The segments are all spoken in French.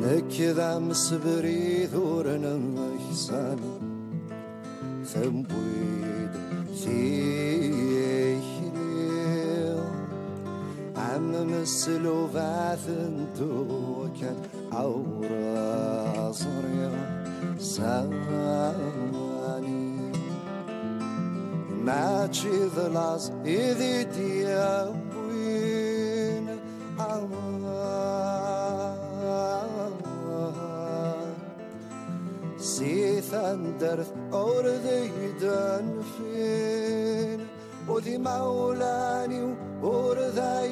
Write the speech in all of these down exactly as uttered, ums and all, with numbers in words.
كذا مسبري ثورنا إحسان ثمبويد ثيري عم مسلو فاثنتو كان عورا صريا ساني ما تشيذ لاز إذي ديابوين سيثان درث أورذي دنفين وذي مولاني وورذي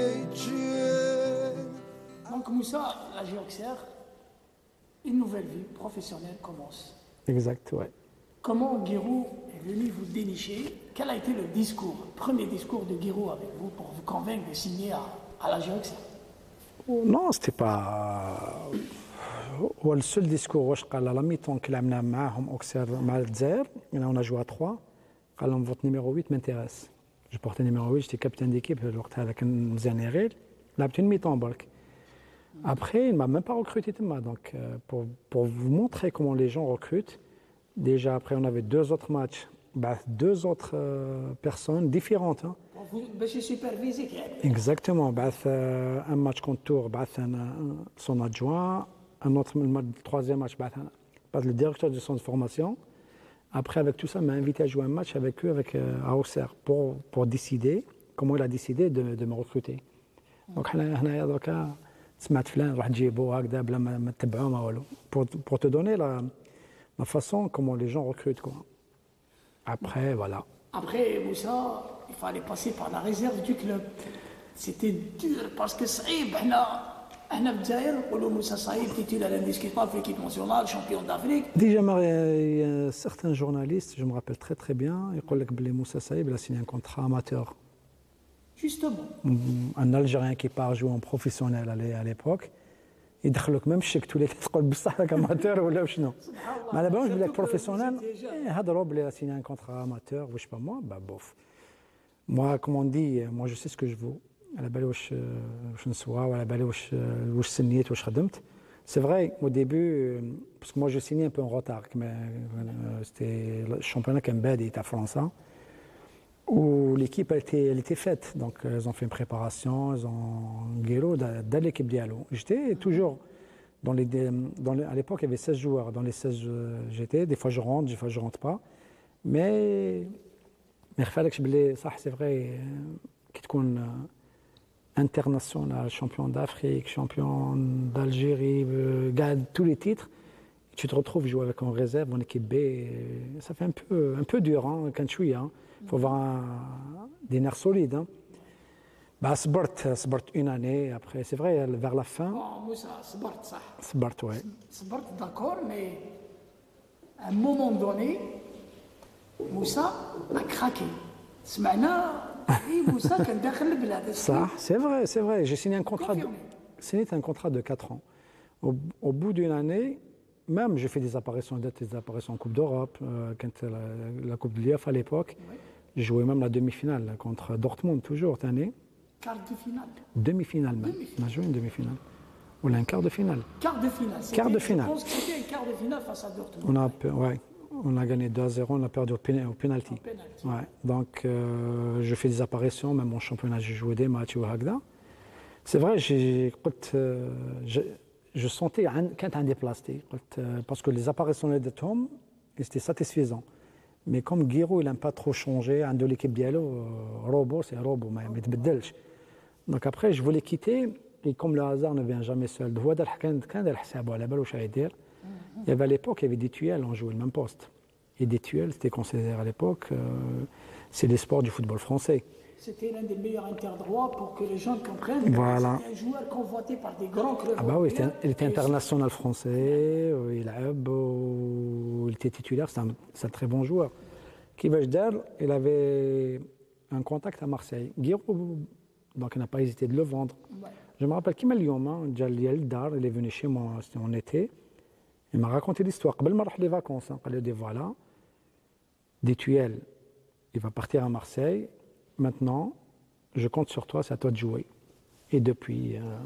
يجين. Donc Moussa, la Géoxer, une nouvelle vie professionnelle commence. Exact, ouais. Comment Giroud est venu vous dénicher? Quel a été le discours, le premier discours de Giroud avec vous pour vous convaincre de signer à, à la Géoxer? Non, c'était pas... هو السول ديسكور واش قال لا ميتون كي لعبنا معاهم اوكسير مع الجزائر اون جوا ثلاثة قال لهم فوت نيميرو ثمانية مانتيريس جو بورتي نيميرو ثمانية جيتي كابتن ديكيب في الوقت هذا كان مزيان غير لعبت une ميتون برك. Après, il m'a même pas recruté Thomas. Donc, euh, pour, pour vous montrer comment les gens recrutent, déjà après, on avait deux autres matchs, bah, deux autres euh, personnes différentes. Hein. Vous, bah, c'est supervisé. Exactement. Bah, euh, un match contre Tours, bah, un, son adjoint. Un autre, le troisième match, bah, bah, le directeur du centre de formation. Après, avec tout ça, il m'a invité à jouer un match avec eux, avec euh, à Auxerre, pour, pour décider comment il a décidé de, de me recruter. Donc, سمعت فلان راح تجيبوه هكذا بلا ما تتبعوه ما والو pour te donner la, la façon comment les gens recrutent quoi. Après voilà. Après Moussa, il fallait passer par la réserve du club. C'était dur parce que صعيب احنا احنا في الجزائر نقولوا موسى صعيب titulaire indiscutable في l'équipe nationale, champion d'Afrique. Déjà il y a certains journalistes, je me rappelle très très bien, يقول لك بلي موسى صعيب il a signé un contrat amateur. Justement. Un Algérien qui part jouer en professionnel à l'époque, il دخلوك même chèque tous les تقول بصح راك amateur ولا شنو. Mais à la base je voulais être professionnel. هضروا بلي signé un contrat amateur ou je sais pas moi, bah bof. Moi comme on dit, moi je sais ce que je vaux. على بالي واش واش نسوا وعلى بالي واش واش سنيت واش خدمت. C'est vrai au début parce que moi je signais un peu en retard mais c'était le championnat كان بادي تاع فرنسا. Où l'équipe elle était, elle était faite, donc ils ont fait une préparation, ils ont guéro dans l'équipe Diallo. J'étais toujours dans les, dans les, à l'époque il y avait seize joueurs, dans les seize j'étais, des fois je rentre, des fois je rentre pas, mais mais il fallait que je ça c'est vrai qui te international, champion d'Afrique, champion d'Algérie, gagne tous les titres. Tu te retrouves jouer avec en réserve en équipe B, ça fait un peu un peu dur hein, quand je suis hein. Il faut avoir un, des nerfs solides. Hein. Bah, Sbart, Sbart une année, après, c'est vrai, vers la fin. Oh, Moussa, Sbart, ça. Sbart, ouais. Sbart, d'accord, mais à un moment donné, Moussa a craqué. Smana, Moussa, quand dakhal البلاد. Ça, c'est vrai, c'est vrai. J'ai signé un contrat, de, signé un contrat de quatre ans. Au, au bout d'une année, même j'ai fait des apparitions, des apparitions en Coupe d'Europe, euh, quand la, la Coupe de l'I A F à l'époque. Oui. J'ai joué même la demi-finale contre Dortmund, toujours cette année. Quart de finale. Demi-finale même. Demi on a joué une demi-finale. Ou un quart de finale. Quart de finale. Quart de finale. Je pense que c'était un quart de finale face à Dortmund. On a, ouais, on a gagné deux à zéro, on a perdu au, pénalty. Au penalty. Ouais. Donc, euh, je fais des apparitions, même en championnat, j'ai joué des matchs au Hagda. C'est vrai, j'ai. Euh, je sentais quand un déplacé, parce que les apparitions de Tom, c'était satisfaisant. Mais comme Giroud, il n'aime pas trop changer, un de l'équipe Diallo, robot, c'est robot, mais il ne Donc après, je voulais quitter, et comme le hasard ne vient jamais seul, il y avait à l'époque, il y avait des tuiles, on jouait le même poste. Et des tuiles, c'était considéré à l'époque, euh, c'est les sports du football français. C'était l'un des meilleurs interdroits pour que les gens comprennent. Voilà. C'était un joueur convoité par des grands clubs. Ah bah oui, il était international français, il, a, il était titulaire, c'est un, un très bon joueur. Kivaj Dar, il avait un contact à Marseille. Giroud, donc il n'a pas hésité de le vendre. Ouais. Je me rappelle qu'il m'a dit, il est venu chez moi, c'était en été, il m'a raconté l'histoire. Avant de les vacances, il a dit voilà, des tuiles, il va partir à Marseille. Maintenant, je compte sur toi, c'est à toi de jouer. Et depuis, euh,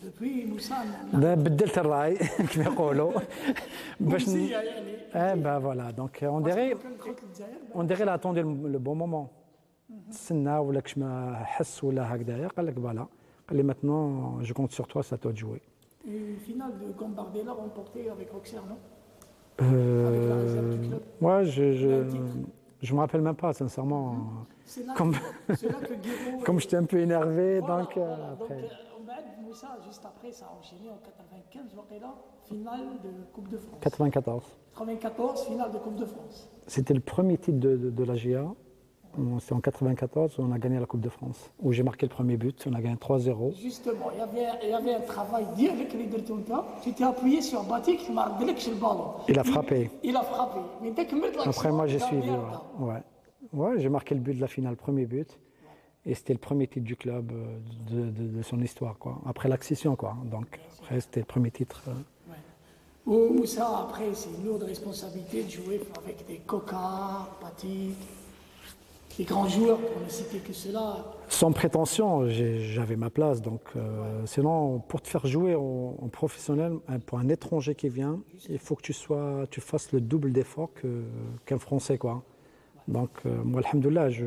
Depuis Moussa, لا بدلت الراي كما يقولوا باش ن- مزية يعني. eh ben voilà donc on dirait كان دخلت للجزائر on dirait il a attendu le, le bon moment تسنى ولا كش ما حس ولا هكذايا قال لك فوالا قال لي maintenant je compte sur toi c'est à toi de jouer. Une finale de Gambardella remportée avec Auxerre, non? Euh, Avec la réserve du club. ouais, je je, Le titre. je me rappelle même pas sincèrement. C'est là, Comme, c'est là que Guéraud. comme j'étais un peu énervé Voilà, donc euh, voilà. Donc, après. euh, Oumad Moussa, juste après, ça a enchaîné en quatre-vingt-quinze, Waqila, finale de Coupe de France. quatre-vingt-quatorze. quatre-vingt-quatorze, finale de Coupe de France. C'était le premier titre de, de, de la G A. On- C'est en quatre-vingt-quatorze où on a gagné la Coupe de France, où j'ai marqué le premier but. On a gagné trois zéro. Justement, il y avait, il y avait un travail direct avec les Dertonka. Tu t'es appuyé sur Batik, il m'a redélé le ballon. Il a frappé. Il a frappé. Mais dès que l'action, Après moi j'ai il a suivi. bien Ouais, ouais. Ouais, j'ai marqué le but de la finale, premier but. Et c'était le premier titre du club euh, de, de- de son histoire, quoi. Après l'accession, quoi. Donc après c'était le premier titre. euh. Ou Moussa, après, c'est une lourde responsabilité de jouer avec des Coca, Batik, les grands joueurs, pour ne citer que cela. Sans prétention, j'ai- j'avais ma place. Donc, euh, sinon, pour te faire jouer en, en professionnel, hein, pour un étranger qui vient, il faut que tu sois, tu fasses le double d'effort que- qu'un Français, quoi. Donc, euh, moi, alhamdoulilah, je.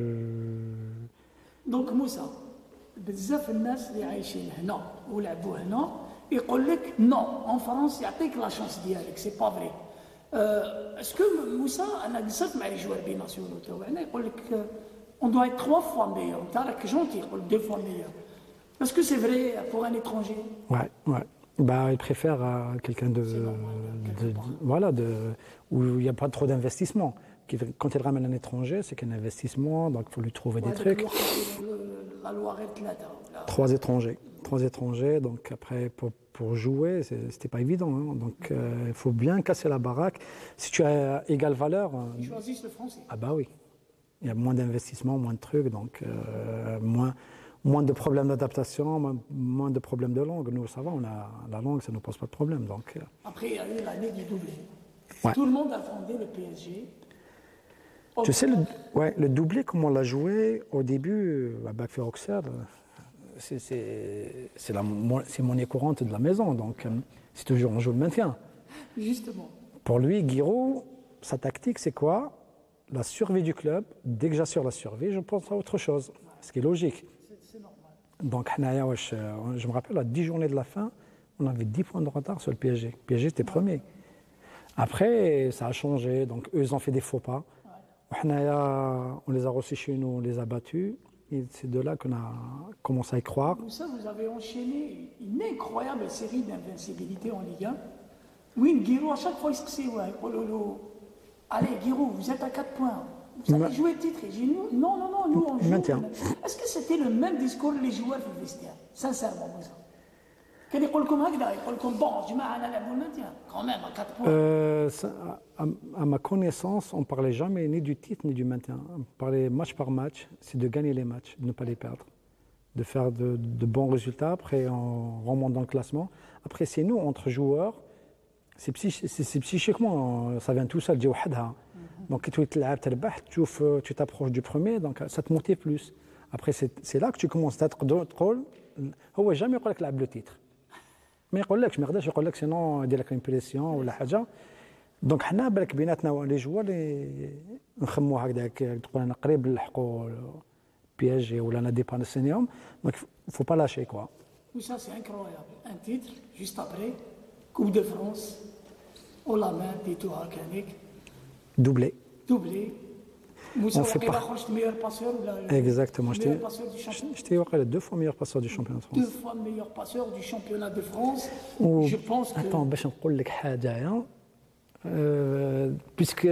دونك موسى بزاف الناس اللي عايشين هنا ولعبوا هنا يقول لك نو اون فرنسا يعطيك لا شانس ديالك سي با فري اسكو موسى انا بزاف مع لي جوار بي ناسيونال تاعنا يقول لك اون دو ايت تخوا فوا ميور انت راك جونتي يقول دو فوا ميور اسكو سي فري بور ان étranger Ouais, ouais. Bah, il préfère euh, quelqu'un de, de- de- voilà, de, où il n'y a pas trop d'investissement. Qui- Quand il ramène un étranger, c'est qu'un investissement, donc il faut lui trouver des هذاك trucs. الوقت لا لوا غير ثلاثه ولا Trois étrangers, trois étrangers. Donc après, pour, pour jouer, c'est- c'était pas évident. hein. Donc euh, il faut bien casser la baraque. Si tu as égale valeur, euh, ils choisissent le français. ah bah oui, il y a moins d'investissement, moins de trucs, donc euh, moins, moins de problèmes d'adaptation, moins, moins de problèmes de langue. Nous, ça va, on a la langue, ça ne nous pose pas de problème. Donc euh, Après, il y a eu l'année du doublé. Ouais. Tout le monde attendait le P S G. tu sais, le, ouais, le doublé, comme on l'a joué au début, à Bac Auxerre, c'est c'est- c'est la mon- c'est monnaie courante de la maison, donc euh, c'est toujours on joue le maintien. Justement. Pour lui, Giroud, sa tactique, c'est quoi? La survie du club. Dès que j'assure la survie, je pense à autre chose, ce qui est logique. C'est c'est normal. Donc, حنايا واش- je me rappelle, à dix journées de la fin, on avait dix points de retard sur le P S G. Le P S G était premier. Après, ça a changé, donc eux, ils ont fait des faux pas. وحنايا, on les a reçus chez nous, on les a battus. Et c'est de là qu'on a commencé à y croire. Pour ça, vous avez enchaîné une incroyable série d'invincibilité en Ligue un. Oui, Giroud, à chaque fois, il se dit, ouais, oh lolo. Allez, Giroud, vous êtes à quatre points. Vous allez Ma- jouer le titre. Et j'ai dit, nous, non, non, non, nous, on joue. Maintien. Est-ce que c'était le même discours les joueurs في الفيستير sincèrement Moussa كان يقول لكم هكذا يقول لكم bon جماعة أنا نلعبوا المانتيان quand même à quatre points. Euh, ça, à, à ma connaissance, on ne parlait jamais ni du titre ni du maintien. On parlait match par match, c'est de gagner les matchs, de ne pas les perdre, de faire de, de bons résultats. Après, on remonte dans le classement. Après, c'est nous, entre joueurs, c'est psychi- c'est- c'est psychiquement, ça vient tout seul. Donc, tu تلعب تربح, tu fais- tu t'approches du premier, donc ça te motive plus. Après, c'est c'est là que tu commences à تقول هو jamais يقول لك لعب le titre. ما يقولكش ما يقدرش يقول لك سينون يدير لك امبريسيون ولا حاجه. دونك حنا بالك بيناتنا لي جوا اللي نخمو هكذاك تقول انا قريب نلحقوا بي اس جي ولا انا ديبانسينيهم. دونك فو با لاشي كوا. Moussa, c'est incroyable. Un titre, juste après, Coupe de France, au la main, Tito Harkanik, Doublé. doublé. Moussa, On fait وقيلا pas- خرجت meilleur passeur ou la- Exactement. meilleur J'étais passeur du championnat. j'étais واقيلا deux fois meilleur passeur du championnat de France. Deux fois meilleur passeur du championnat de France. و- Je pense que Attends, باش نقول لك حاجه euh, puisque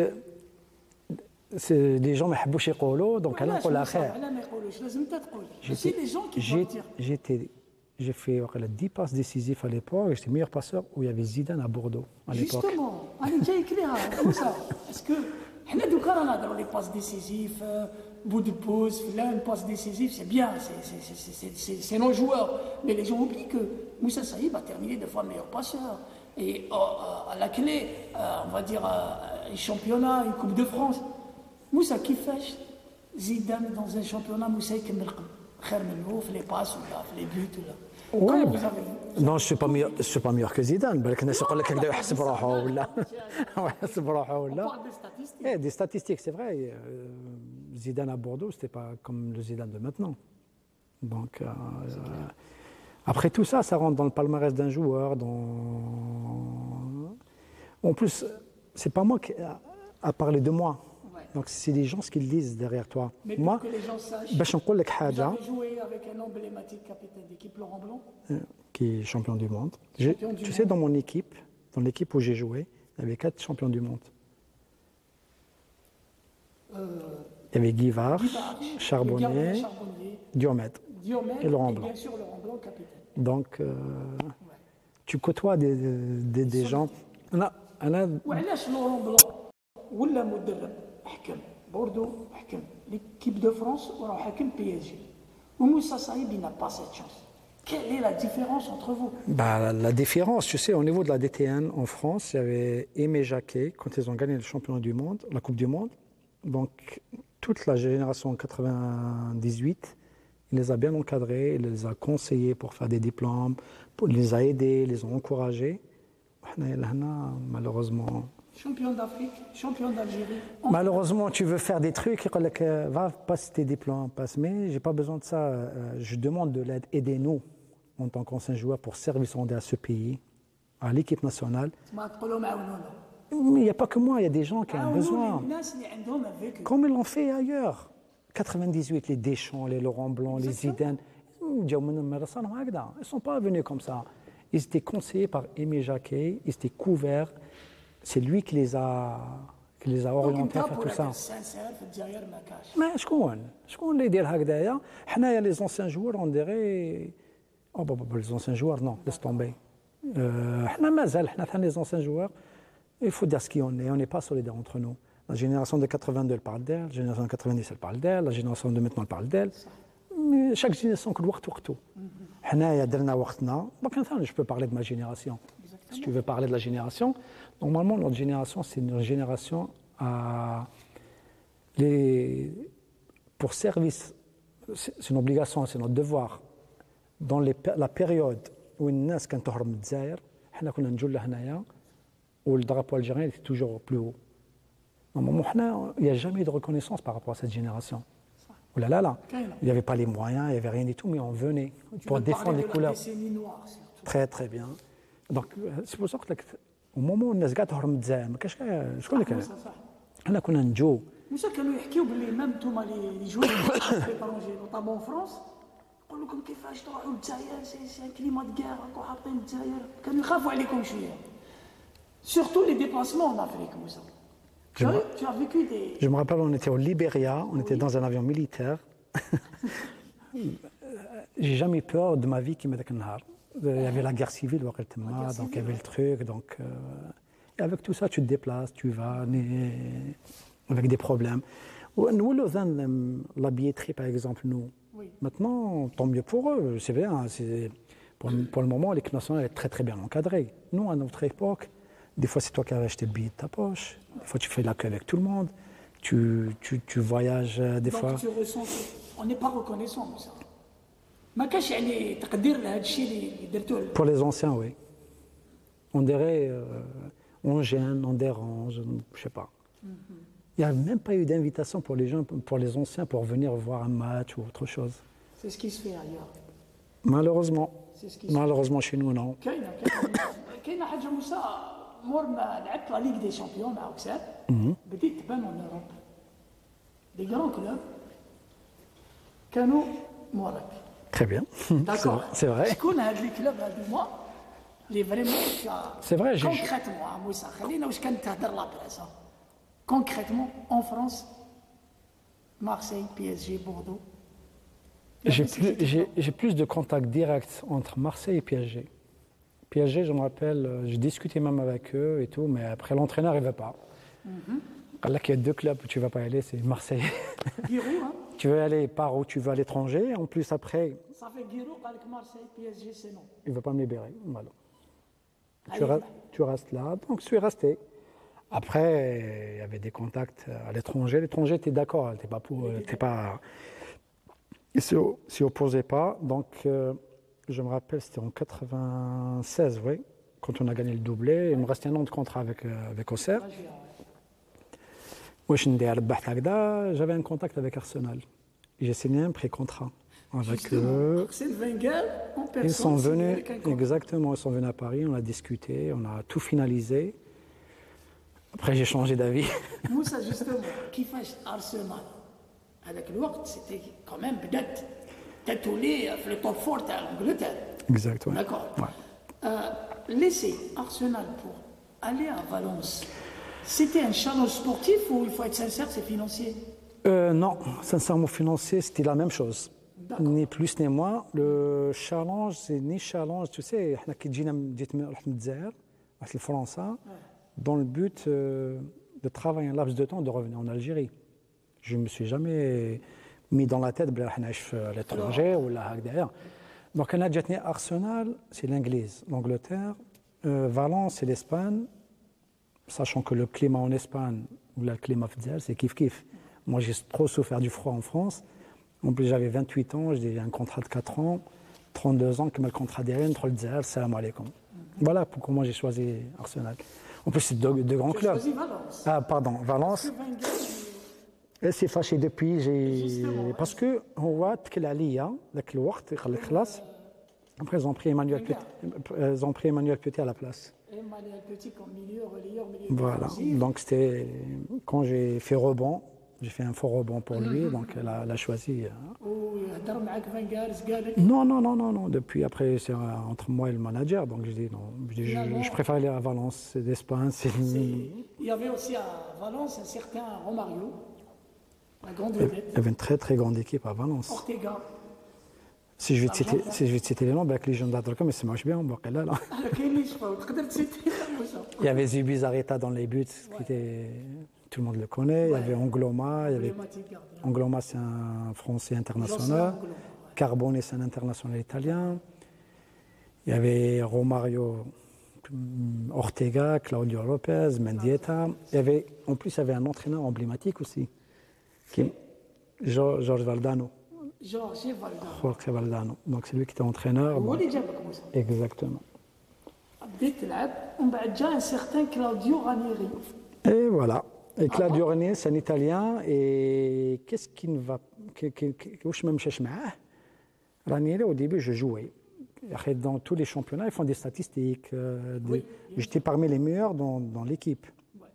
c'est les gens ما يحبوش يقولوا دونك انا علاش نقولها موسى؟ خير. علاه ما يقولوش لازم انت تقول. ماشي J'étais- les gens qui j'ai- doivent dire. J'étais, j'ai fait voilà, dix passes décisives à l'époque. J'étais meilleur passeur où il y avait Zidane à Bordeaux à l'époque. Justement, انا جاي كليها موسى اسكو حنا دوكا رانا نهضروا لي باس ديسيزيف bout de pause, là une passe décisive, c'est bien, c'est- c'est- c'est- c'est- c'est c'est nos joueurs. Mais les gens oublient que Moussa Saïb a terminé deux fois meilleur passeur. Et euh, euh, à la clé, euh, on va dire, euh, un championnat, une Coupe de France. Moussa كيفاش Zidane dans un championnat Moussa يكمل خير منه في les passes ou là, في les buts ou là. Ouais, Comment bah. vous avez vu Non, je suis pas meilleur, je suis pas meilleur que Zidane. بالك الناس يقول لك هكذا يحسب روحه ولا يحسب روحه On ولا. parle des statistiques. Eh, des statistiques, c'est vrai. euh, Zidane à Bordeaux, c'était pas comme le Zidane de maintenant. Donc, euh, euh, après tout ça, ça rentre dans le palmarès d'un joueur. Dans... En plus, c'est pas moi qui a, a parlé de moi. Ouais. Donc, c'est les gens ce qu'ils lisent derrière toi. Mais Moi, pour que les gens sachent, باش نقول لك vous حاجة avez joué avec un emblématique capitaine d'équipe, Laurent Blanc. euh, qui est champion du monde. J'ai- Champion du tu monde. sais, dans mon équipe, dans l'équipe où j'ai joué, il y avait quatre champions du monde. Euh, Il y avait Guy Varch, Guy Varch, le gardien Charbonnet, Charbonnier, Diomède. Diomède Et Laurent et Blanc. bien sûr Laurent Blanc, capitaine. Donc, euh, Ouais. tu côtoies des, des, des gens. أنا أنا وعلاش لورون بلون ولا مدرب حكم بوردو حكم ليكيب دو فرانس وراه حكم بي اس جي وموسى صايب il n'a pas cette chance. Quelle est la différence entre vous? bah, la, la différence, tu sais, au niveau de la D T N en France, il y avait Aimé Jacquet quand ils ont gagné le championnat du monde, la Coupe du Monde. Donc, toute la génération quatre-vingt-dix-huit, il les a bien encadrés, il les a conseillés pour faire des diplômes, pour- il les a aidés, il les a encouragés. وحنا لهنا, malheureusement, Champion d'Afrique, champion d'Algérie. malheureusement, tu veux faire des trucs, il dit que va passer tes diplômes, passe, mais j'ai pas besoin de ça. euh, Je demande de l'aide, aidez-nous en tant qu'ancien joueur pour service rendu à ce pays, à l'équipe nationale. ما تقولوا معاونونا. Mais il n'y a pas que moi, il y a des gens qui ont معاونوا besoin. الناس اللي عندهم un vécu. Comme ils l'ont fait ailleurs. quatre-vingt-dix-huit, les Deschamps, les Laurent Blanc, les Zidane, ils ne sont pas venus comme ça. Ils étaient conseillés par Aimé Jacquet, ils étaient couverts. C'est lui qui les a, qui les a Donc orientés à انت faire tout بورك ça. السانسير في الجزائر ما كاش. Mais شكون شكون اللي يدير هكذايا حنايا les anciens joueurs on dirait oh bah, bah, les anciens joueurs non laisse tomber euh, حنا مازال حنا ثاني les anciens joueurs il faut dire ce qu'on est on n'est pas solidaires entre nous la génération de quatre-vingt-deux elle parle d'elle la génération de quatre-vingt-dix elle parle d'elle la génération de maintenant elle parle d'elle mais chaque génération كل وقت وقته حنايا درنا وقتنا دونك ثاني je peux parler de ma génération si tu veux parler de la génération normalement notre génération c'est une génération à les pour service, c'est une obligation, c'est notre devoir. Dans les, la période où الناس كانت تهرب من الجزائر, حنا كنا نجوا لهنايا والdrapeau algérien était toujours plus haut. Normalement, حنا, il n'y a jamais eu de reconnaissance par rapport à cette génération. Oh là là là, il n'y avait pas les moyens, il n'y avait rien du tout, mais on venait Tu pour veux défendre parler les de couleurs. La décennie noire, surtout. Très très bien. Donc c'est pour ça que au moment où الناس قاعده تهرب من الجزائر ما كاش شكون اللي كان صح صح. حنا كنا نجوا موسى كانوا يحكيوا باللي ميم نتوما لي لي جوار ليترونجي نوطامون فرونس يقول لكم كيفاش تروحوا للجزائر سي سي ان كليما دو كير راكم حاطين الجزائر كانوا يخافوا عليكم شويه سورتو لي ديبلاسمون ان افريك موسى. Tu as, tu as vécu des. Je me rappelle, on était au Libéria, on était dans un avion militaire. J'ai jamais eu peur de ma vie qui m'a dit il y avait la guerre civile, donc il y avait le truc. Donc, euh, et avec tout ça, tu te déplaces, tu vas né- avec des problèmes. Ou- nous, Lausanne, la billetterie, par exemple, nous. Oui. Maintenant, tant mieux pour eux, c'est bien. c'est- Pour, pour le moment, l'équipe nationale est très très bien encadrée. Nous, à notre époque, des fois, c'est toi qui as acheté le billet de ta poche. Des fois, tu fais la queue avec tout le monde. Tu, tu, tu voyages euh, des Donc fois. tu ressens que on n'est pas reconnaissant موسى. ما كاش يعني تقدير لهذا الشيء اللي درتوه. Pour les anciens, oui. On dirait, euh, on gêne, on dérange, je sais pas. Il n'y a même pas eu d'invitation pour les gens, pour les anciens, pour venir voir un match ou autre chose. C'est ce qui se fait ailleurs. Malheureusement, C'est ce qui se fait. malheureusement chez nous, non. كاينه كاينه كاينه حاجه موسى مور ما لعبت لا ليغ دي شامبيون مع اوكسال بديت تبان اون اوروب دي غران كلوب كانوا موراك Très bien. C'est vrai, c'est vrai. شكون هاد لي كلوب هادو هما اللي فريمون C'est vrai, j'ai- كونكريتمون موسى خلينا واش كانت تهضر لا بريس كونكريتمون اون فرانس مارسيل بي اس جي بوردو J'ai plus, j'ai- j'ai plus de contacts directs entre Marseille et P S G. P S G, je me rappelle, euh, j'ai discuté même avec eux et tout, mais après l'entraîneur, il ne veut pas. Là, il y a deux clubs où tu ne vas pas aller, c'est Marseille. غيرو ها Tu veux aller par où tu veux à l'étranger, en plus après, صافي غيرو قال لك مارسيل بي اس جي سي نو il ne veut pas me libérer. Voilà. Tu, Allez, re- tu restes là, donc je suis resté. Après, il y avait des contacts à l'étranger. L'étranger, tu es d'accord, tu n'es pas, pour- t'es pas, il ne s'y opposait pas. Donc, euh, Je me rappelle, c'était en quatre-vingt-seize, oui, quand on a gagné le doublé. Il me restait un an de contrat avec, euh, avec Auxerre. واش ندير ربحت هكذا j'avais un contact avec Arsenal. J'ai signé un pré-contrat avec eux. Arsène Wenger, en personne. Ils sont c'est venus, avec un contrat. exactement, ils sont venus à Paris, on a discuté, on a tout finalisé. Après, j'ai changé d'avis. Moussa, justement, كيفاش Arsenal هذاك الوقت c'était quand même بدات تتولي في le top four تاع l'Angleterre. Exact, ouais. D'accord. Ouais. Euh, laisser Arsenal pour aller à Valence, c'était un challenge sportif ou il faut être sincère, c'est financier? Euh, non, sincèrement, financier, c'était la même chose. Ni plus ni moins. Le challenge, c'est ni challenge, tu sais, احنا كي جينا جيت رحت من الجزائر رحت لفرنسا dans le but euh, de travailler un laps de temps de revenir en Algérie. Je ne me suis jamais mis dans la tête بلا راح نعيش في l'étranger ولا هكذايا. Donc انا جاتني Arsenal, c'est l'Angleise, l'Angleterre, euh, Valence, c'est l'Espagne. Sachant que le climat en Espagne ou le climat fidèle, c'est kiff kiff. Moi, j'ai trop souffert du froid en France. En plus, j'avais vingt-huit ans, j'ai un contrat de quatre ans, trente-deux ans, comme le contrat d'Erin, trop le Zahel, salam alaikum. Voilà pourquoi moi j'ai choisi Arsenal. En plus, c'est deux, deux grands Tu as clubs. choisi Valence. Ah, pardon, Valence. Elle s'est fâchée depuis, j'ai... parce que, on voit que la Liga, la classe, après, ils ont pris Emmanuel Petit, ils ont pris Emmanuel Petit à la place. Emmanuel Petit comme milieu, relayeur, milieu Voilà, défensif. donc c'était quand j'ai fait rebond, j'ai fait un faux rebond pour lui, donc elle a, elle a choisi. hein. ويهضر معك فانغال قالك Non, non, non, non, non. Depuis après, c'est euh, entre moi et le manager, donc je dis non, je, dis, je, je préfère aller à Valence, c'est d'Espagne, c'est. il y avait aussi à Valence un certain Romario, la grande Il y vedette, avait une très très grande équipe à Valence. Ortega. Si je vais te citer, si je vais te citer les noms, ben, les gens d'Adrika, mais ça marche bien, bon, là, là. كاين اللي يشفاو تقدر تسيتي موسى. Il y avait Zubizarreta dans les buts, qui était, tout le monde le connaît. Il y avait Angloma, il y avait Problématique gardien. Angloma, c'est un Français international. Jocelyn Angloma, ouais. Carbone, c'est un international italien. Il y avait Romario, hum, Ortega, Claudio Lopez, Mendieta. Il y avait, en plus, il y avait un entraîneur emblématique aussi, qui, Jo- George Valdano. Jorge Valda. Jorge Valdano. Donc c'est lui qui était entraîneur. هو Bon, اللي جابك موسى. exactement. بديت تلعب ومن بعد جا ان سيغتان كلاوديو رانيري. Et voilà. Et Claudio Ranieri, c'est un Italien. Et qu'est-ce qui ne va que- que- que- واش ما مشاش معاه Ranieri, au début, je jouais. Après, dans tous les championnats, ils font des statistiques. euh, des- J'étais parmi les meilleurs dans, dans l'équipe.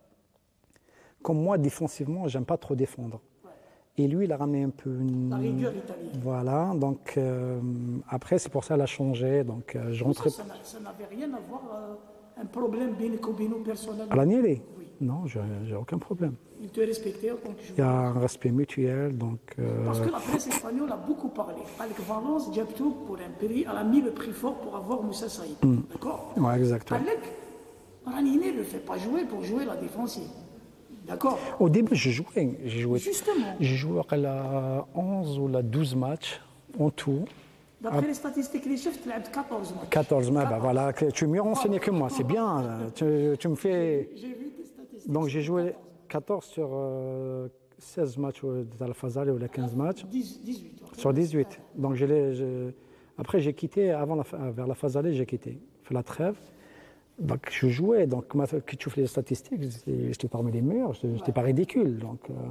Comme moi, défensivement, j'aime pas trop défendre. Et lui, il a ramené un peu une... La rigueur italienne. Voilà. Donc, euh, après, c'est pour ça qu'elle a changé. Donc, euh, je rentrais... Ça n'a- ça n'avait rien à voir euh, un problème بينك وبينه personnellement. Ranieri Oui. Non, j'ai j'ai aucun problème. Il te respectait en tant que Il y joueur. a un respect mutuel. Donc, euh, Parce que la presse espagnole a beaucoup parlé. Avec Valence, Diabtou, pour un prix, elle a mis le prix fort pour avoir Moussa Saïd. D'accord. ouais, exactement. Alec, Ranieri ne le fait pas jouer pour jouer la défensive. D'accord. Au début, je jouais. J'ai joué, Justement, j'ai joué à la onze ou la douze matchs en tout. d'après les statistiques les chefs, tu as quatorze matchs. quatorze matchs, bah voilà, que- tu es mieux renseigné que moi, c'est bien. Tu, tu me fais. J'ai vu tes statistiques. Donc j'ai joué quatorze sur euh, seize matchs de la Fazale ou les quinze matchs. dix- dix-huit. ok. Sur dix-huit. Donc je l'ai- je- après j'ai quitté, avant la, fa- vers la Fazale, j'ai quitté. Fait la trêve. Donc je jouais, donc ma- quand tu fais les statistiques, j'étais j'étais parmi les meilleurs, je n'étais pas ridicule. Donc, euh,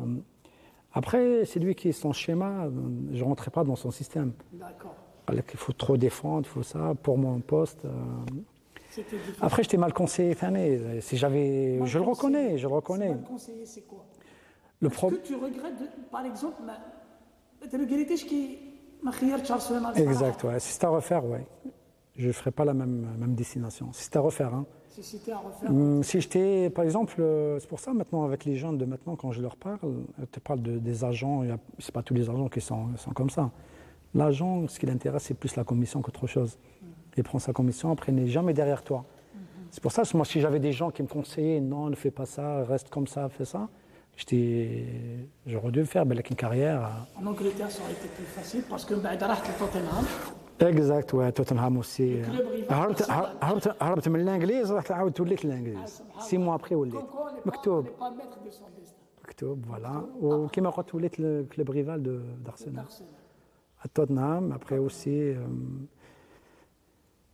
après, c'est lui qui est son schéma, je ne rentrais pas dans son système. D'accord. Il faut trop défendre, il faut ça, pour mon poste. euh. C'était difficile. Après, j'étais mal conseillé, Fanny. Si j'avais, Mal je le conseillé. reconnais, je le reconnais. Mal conseillé, c'est quoi? Le Est-ce problème. que tu regrettes, de- par exemple, ma... tu regrettes que ma خيرتش Arsenal Exact, ouais. Si c'était à refaire, ouais. Je ne ferais pas la même, même destination. Si c'était à refaire, hein. Si c'était à refaire. Hum, Si j'étais, par exemple, euh, c'est pour ça maintenant avec les jeunes de maintenant, quand je leur parle, je te parle de, des agents, il y a- c'est pas tous les agents qui sont, sont comme ça. L'agent, ce qui l'intéresse, c'est plus la commission qu'autre chose. Il prend sa commission, après, il n'est jamais derrière toi. C'est pour ça que moi, si j'avais des gens qui me conseillaient, non, ne fais pas ça, reste comme ça, fais ça, j'étais, j'aurais dû faire ben, avec une carrière. En Angleterre, ça aurait été plus facile parce que بعد رحت لتوتنهام. Exact, ouais, Tottenham aussi. club rival. هربت هربت هربت من الانجليز رحت عاود وليت الانجليز. سي موا ابخي وليت. Comme quoi, on n'est pas- مكتوب. on n'est pas maître de son destin. مكتوب فوالا وكما قلت وليت الكلوب ريفال دو دارسنال. Arsenal. À Tottenham, après aussi. euh,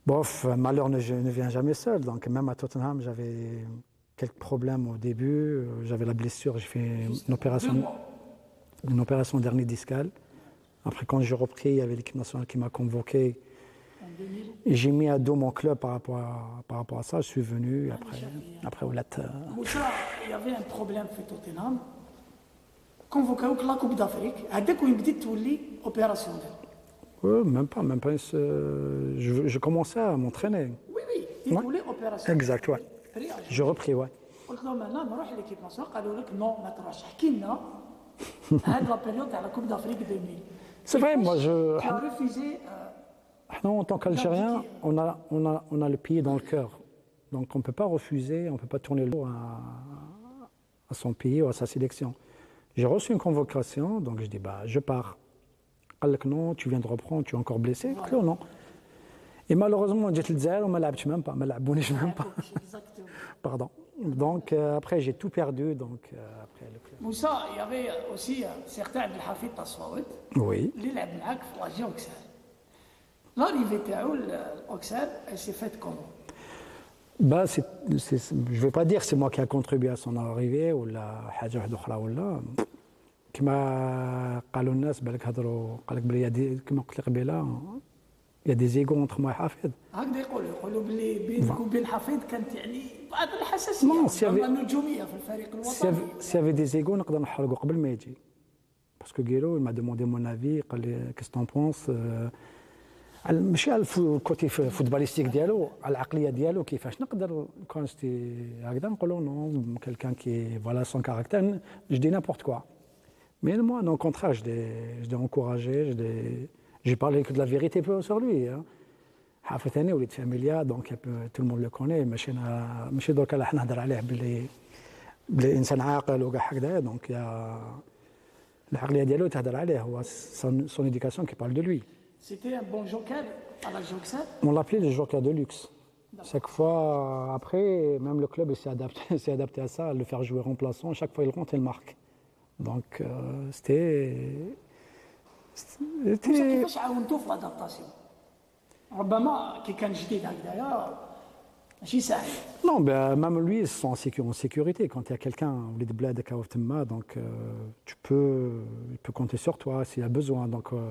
Bof, malheur ne, ne vient jamais seul. Donc, même à Tottenham, j'avais quelques problèmes au début. J'avais la blessure, j'ai fait une opération, une opération dernier discal. Après, quand j'ai repris, il y avait l'équipe nationale qui m'a convoqué. Et j'ai mis à dos mon club par rapport à, par rapport à ça. Je suis venu. Après, après Oulat. Moussa, il y avait un problème في Tottenham. Convoqué la Coupe d'Afrique. هذاك وين بديت تولي اوبيراسيونيل. Euh, même pas, même pas. Euh, je, je commençais à m'entraîner. Oui, oui, il voulait opération. Exact, ouais. Je repris, ouais. قلت لهم انا نروح ليكيب ناسيونال قالوا لك نو ما تروحش احكي لنا هاد لا بيريود تاع لا كوب دافريك ألفين. C'est vrai, moi je. Tu as refusé. Non, en tant qu'Algérien, on a, on, a, on a le pied dans le cœur. Donc on ne peut pas refuser, on ne peut pas tourner le dos à, à son pays ou à sa sélection. J'ai reçu une convocation, donc je dis bah, je pars. Non, tu viens de reprendre, tu es encore blessé. Voilà. Que non. Et malheureusement, j'ai le zéro, on ne m'a même pas, même pas. Pardon. Donc euh, après, j'ai tout perdu. Donc, euh, après, le club. Moussa, il y avait aussi un certain Abdelhafid Tasfaout. Oui. Qui a joué avec la Géoxer. L'arrivée de l'Oxer, elle s'est faite comment? Bah, c'est, c'est, je ne vais pas dire que c'est moi qui a contribué à son arrivée ou la حاجة واحدة أخرى ولا. كما قالوا الناس بالك هضروا قال لك بلي يا دي كما قلت لك قبيله يا دي زيغو انتر مع حفيظ هكذا يقولوا يقولوا بلي بينك وبين حفيظ كانت يعني بعض الحساسيه النجوميه في الفريق الوطني سي افي دي زيغو نقدر نحرقوا قبل ما يجي باسكو غيرو ما دوموندي مون افي قال لي كيس تون بونس ماشي على الكوتي فوتباليستيك ديالو على العقليه ديالو كيفاش نقدر كون ستي هكذا نقولوا نو كيلكان كي فوالا سون كاركتير جو دي نابورت كوا. Mais moi, non, au contraire, je l'ai, je l'ai encouragé, je l'ai, j'ai parlé que de la vérité sur lui. Hafetani ou les familia, donc tout le monde le connaît. ماشي ماشي دوك لا حنا نهضر عليه بلي بلي انسان عاقل وكاع هكذا donc يا العقليه ديالو تهضر عليه هو son, son éducation qui parle de lui. C'était un bon joker à la Joxer. On l'appelait le joker de luxe. Chaque fois après, même le club s'est adapté, s'est adapté à ça, à le faire jouer remplaçant. Chaque fois il rentre, il marque. Donc euh, c'était c'était كيفاش عاونتوه في لادابتاسيون ربما كي كان جديد هكذايا ماشي سهل. Non, ben, même lui, ils sont en sécurité. Quand il y a quelqu'un, donc euh, tu peux, il peut compter sur toi s'il a besoin. Donc, euh,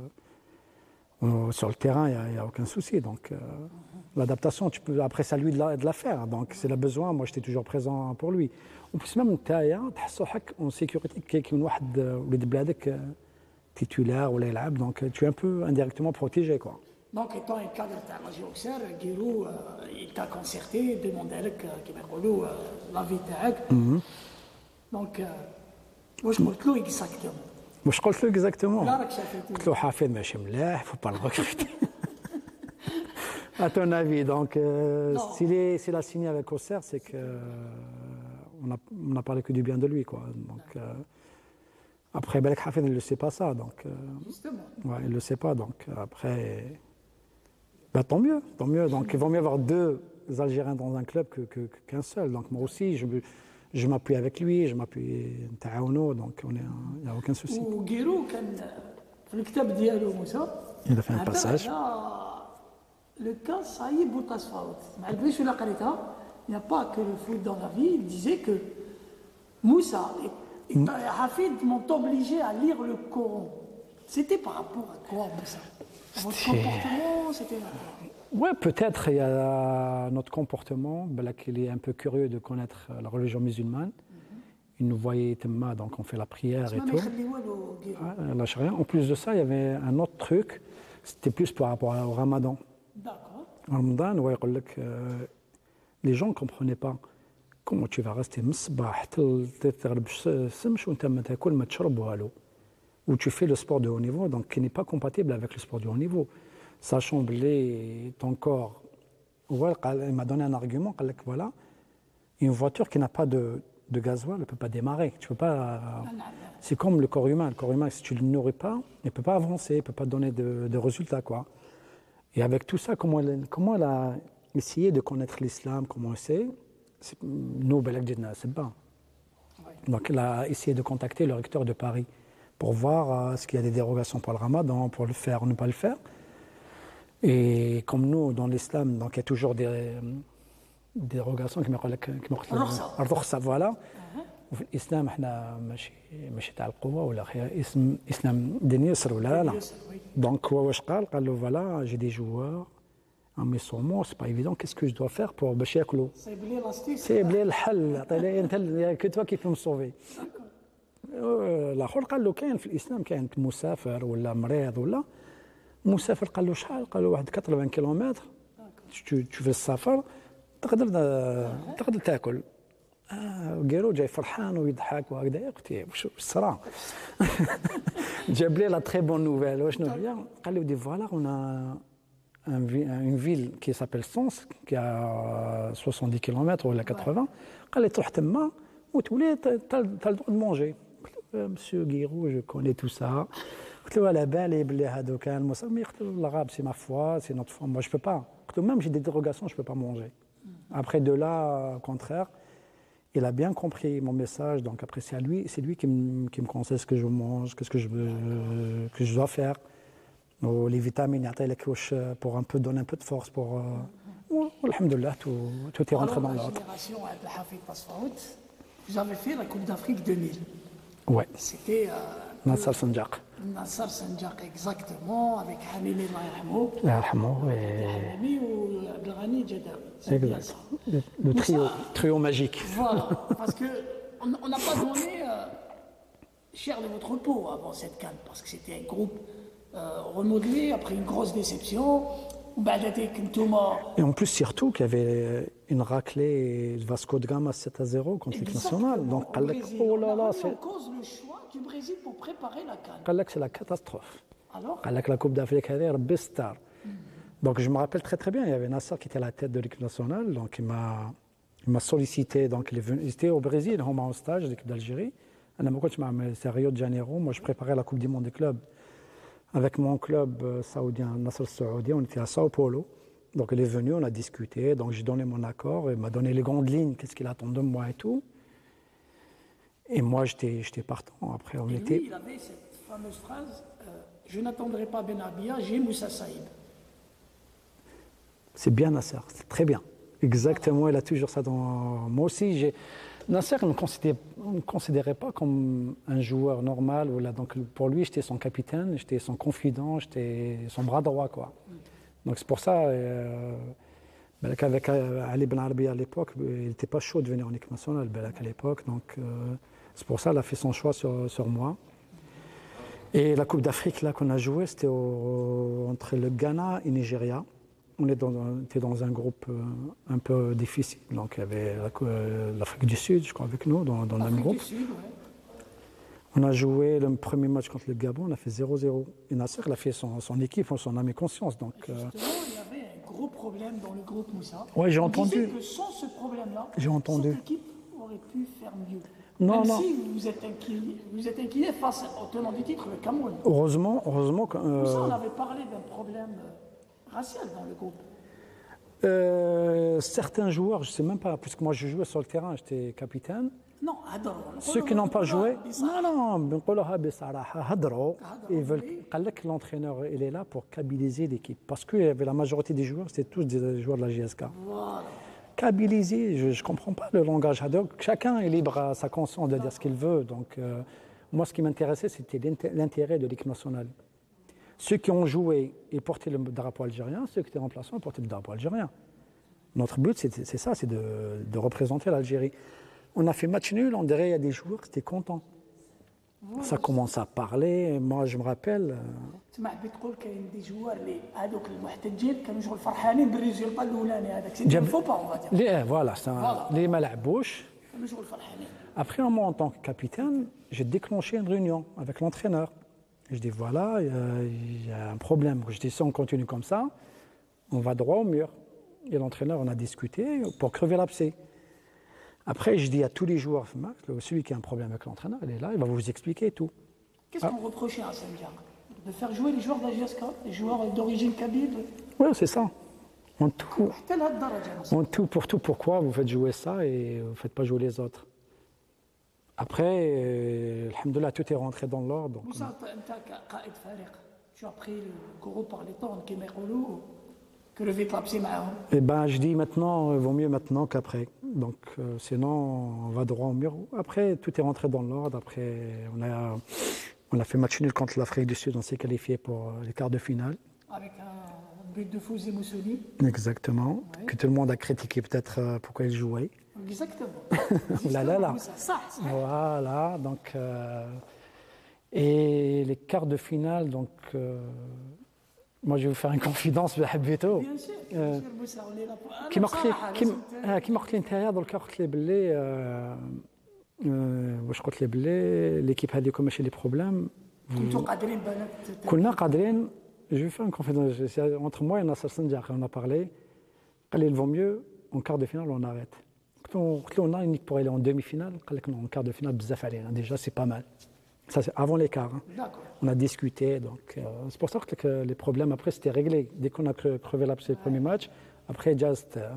euh, sur le terrain, il n'y a, a aucun souci. Donc, euh, mm-hmm. l'adaptation, tu peux, après, c'est à lui de la, de la faire. Donc, s'il a besoin, moi, j'étais toujours présent pour lui. En plus, même en sécurité, quelqu'un qui est titulaire ou l'élève, donc tu es un peu indirectement protégé, quoi. Donc, étant un cadre de la Géoxer, Guirou, il t'a concerté, demandé à l'avis de Donc, واش قلت له exactement? واش قلت له exactement? قلت له حافظ ماشي ملاح, faut pas le recruter. À ton avis, donc, euh, s'il, est, s'il a signé avec Auxerre, c'est que euh, on a, on a parlé que du bien de lui, quoi. Donc, euh, après, Belek Hafid, il ne le sait pas ça, donc. Euh, Justement. Ouais, il ne le sait pas, donc après. Bah, tant mieux, tant mieux. Donc, il vaut mieux avoir deux Algériens dans un club que, que, qu'un seul. Donc, moi aussi, je, je m'appuie avec lui, je m'appuie Taouno, donc il n'y a aucun souci. Il a fait un passage. Le cas Saïd Boutasfaout. Malgré ce que il n'y a pas que le foot dans la vie. Il disait que Moussa et Hafid m'ont obligé à lire le Coran. C'était par rapport à quoi, Moussa? Votre comportement, c'était Oui, peut-être il y a notre comportement. Il est un peu curieux de connaître la religion musulmane. Mm-hmm. Il nous voyait Temma, donc on fait la prière et tout. Ouais, en plus de ça, il y avait un autre truc. C'était plus par rapport au Ramadan. D'accord. Ramadan, ouais, euh, les gens ne comprenaient pas comment tu vas rester où tu fais le sport de haut niveau, donc qui n'est pas compatible avec le sport de haut niveau. Sachant que ton corps, il m'a donné un argument, voilà, une voiture qui n'a pas de, de gasoil, elle ne peut pas démarrer. Tu peux pas, c'est comme le corps humain. Le corps humain, si tu ne le nourris pas, il ne peut pas avancer, il ne peut pas donner de, de résultats, quoi. Et avec tout ça, comment elle, comment elle a essayé de connaître l'islam, comment elle sait, nous, c'est pas. Donc elle a essayé de contacter le recteur de Paris pour voir euh, est-ce qu'il y a des dérogations pour le ramadan, pour le faire ou ne pas le faire. Et comme nous, dans l'islam, donc il y a toujours des dérogations qui me الرخصة. الرخصة voilà. وفي الاسلام احنا ماشي ماشي تاع القوه ولا خير اسم اسلام دين يسر ولا لا لا دونك هو واش قال قال له فوالا جي دي جوار امي سومون سي با ايفيدون كيسكو جو دو فير بور باش ياكلوا صايب لي لاستيك سيب لي الحل عطي لي انت كو توا كيف مصوفي الاخر قال له كاين في الاسلام كاين مسافر ولا مريض ولا مسافر قال له شحال قال له واحد ثمانين كيلومتر تشوف السفر تقدر تقدر تاكل آه قالوا جاي فرحان ويضحك وهكذا قلت واش صرا جاب لي لا تري بون نوفيل واشنو هي قال لي ودي فوالا اون ان فيل كي سابيل سونس كي ا soixante-dix كيلومتر ولا ثمانين قال لي تروح تما وتولي تال دو مونجي قلت له مسيو غيرو جو كوني تو سا قلت له على بالي بلي هادو كان المسمي قلت له الغاب سي ما فوا سي نوت فوا موا جو بو با قلت له ميم جي دي ديروغاسيون جو بو با مونجي après de là au contraire il a bien compris mon message, donc après c'est à lui, c'est lui qui me, qui me conseille ce que je mange, qu'est-ce que je veux, que je dois faire. Oh, les vitamines, pour un peu donner un peu de force pour. Euh, alhamdoulilah, tout, tout est rentré dans l'ordre. Vous avez fait la Coupe d'Afrique deux mille. Ouais. C'était. Euh, Nassar Sanjak. Nassar Sanjak, exactement, avec Hamili Maïramo. Yarhamou et. Hamili ou Abdelghani Djadawi. Exact. Le, le trio, ça, trio magique. Voilà, parce qu'on n'a pas donné euh, cher de votre peau avant cette canne, parce que c'était un groupe euh, remodelé après une grosse déception. Et en plus, surtout qu'il y avait une raclée Vasco de Gama sept à zéro contre l'équipe nationale. Donc, oh là là, c'est. On cause le choix du Brésil pour préparer la canne. C'est la catastrophe. Alors la Coupe d'Afrique, elle est bestar. Donc je me rappelle très très bien, il y avait Nasser qui était à la tête de l'équipe nationale, donc il m'a, il m'a sollicité, donc il, est venu, il était au Brésil, on m'a en stage de l'équipe d'Algérie. C'est Rio de Janeiro, moi je préparais la Coupe du Monde des clubs avec mon club saoudien, Nasser Saoudi, on était à Sao Paulo. Donc il est venu, on a discuté, donc j'ai donné mon accord, il m'a donné les grandes lignes, qu'est-ce qu'il attend de moi et tout. Et moi j'étais, j'étais partant, après on et était... Lui, il avait cette fameuse phrase, euh, je n'attendrai pas Benabia, j'ai Moussa Saïb. C'est bien Nasser, c'est très bien. Exactement, il a toujours ça dans... Moi aussi, j'ai... Nasser ne me considérait, me considérait pas comme un joueur normal. Voilà. Donc pour lui, j'étais son capitaine, j'étais son confident, j'étais son bras droit, quoi. Donc c'est pour ça euh, qu'avec Ali Ben Arabi à l'époque, il n'était pas chaud de venir en équipe nationale à l'époque. Donc euh, c'est pour ça qu'il a fait son choix sur, sur moi. Et la Coupe d'Afrique là qu'on a joué, c'était au, entre le Ghana et le Nigeria. On était dans, un, était dans un groupe euh, un peu difficile. Donc il y avait l'Afrique du Sud, je crois, avec nous, dans, dans le même groupe. Sud, ouais. On a joué le premier match contre le Gabon, on a fait zéro zéro. Et Nasser, il a fait son, son équipe, on s'en a mis conscience. Donc, justement, euh... il y avait un gros problème dans le groupe Moussa. Oui, j'ai on entendu. Disait que sans ce problème-là, j'ai entendu. cette équipe aurait pu faire mieux. Non, Même non. si vous êtes incliné, vous êtes incliné face au tenant du titre, le Cameroun. Heureusement, heureusement que. Euh... Moussa, on avait parlé d'un problème racial dans le groupe. Euh, certains joueurs, je ne sais même pas, puisque moi je jouais sur le terrain, j'étais capitaine. Non, Hadro. Ceux qui n'ont pas joué, non, non, ils veulent. L'entraîneur, il est là pour câbiliser l'équipe. Parce qu'il y avait la majorité des joueurs, c'était tous des joueurs de la J S K. Voilà. Câbiliser, je ne comprends pas le langage. Chacun est libre à sa conscience de dire ce qu'il veut. Donc, euh, moi, ce qui m'intéressait, c'était l'intérêt de l'équipe nationale. Ceux qui ont joué et porté le drapeau algérien, ceux qui étaient remplaçants portaient le drapeau algérien. Notre but, c'est ça, c'est de, de représenter l'Algérie. On a fait match nul, on dirait il y a des joueurs qui étaient contents. Ouais, ça commence à parler, moi je me rappelle. تسمع بتقول كاين دي جوار اللي هذوك المحتجين كانوا شغل فرحانين بالريزولطا الاولاني هذاك سيتي فو با اون فا دير. فوالا اللي ما لعبوش. كانوا شغل فرحانين. Après un mois en tant que capitaine, j'ai déclenché une réunion avec l'entraîneur. Je dis voilà, il y a un problème. Je dis si on continue comme ça, on va droit au mur. Et l'entraîneur, on a discuté pour crever l'abcès. Après, je dis à tous les joueurs, celui qui a un problème avec l'entraîneur, il est là, il va vous expliquer tout. Qu'est-ce ah. qu'on reprochait à Sanjak? De faire jouer les joueurs de la J S K, les joueurs d'origine kabyle? Oui, c'est ça. En tout, en tout, pour tout, pourquoi vous faites jouer ça et vous ne faites pas jouer les autres? Après, euh, alhamdoulilah, tout est rentré dans l'ordre. Moussa, tu es un tu as pris le gros par les temps, qui m'est relou, que le Vitlapsi معاهم. Eh ben, je dis maintenant, il vaut mieux maintenant qu'après. Donc, euh, sinon, on va droit au mur. Après, tout est rentré dans l'ordre. Après, on a, on a fait match nul contre l'Afrique du Sud. On s'est qualifié pour les quarts de finale. Avec un but de Fouzi Moussouli. Exactement. Ouais. Que tout le monde a critiqué peut-être euh, pourquoi il jouait. Exactement. Là, là, là. Ça, ça. Voilà. Donc, euh, et les quarts de finale, donc. Euh, moi, je vais vous faire une confidence, Habito. Bien sûr, bien Euh, sûr, Moussa, on est là pour- أنا كيما قلت لك بصراحة كيما لازم ت- آه، كيما قلت لي نتايا دركا قلت لي باللي آه، آه، واش قلت لي باللي ليكيب هذيكم ماشي لي بروبليم كنتوا قادرين بالك ت- ت- كنا قادرين جو في ان كونفيدونس انتر موا ناصر سنجاق on a parlé قال لي الفو ميو اون كار دو فينال اون اريت قلت له قلت له اون انيك بور الي اون دومي فينال قال لك نون كار دو فينال بزاف علينا ديجا سي با مال ça c'est avant les quarts hein. D'accord. On a discuté donc euh, c'est pour ça que les problèmes après c'était réglé dès qu'on a cre- crevé l'abcès le premier match après just euh,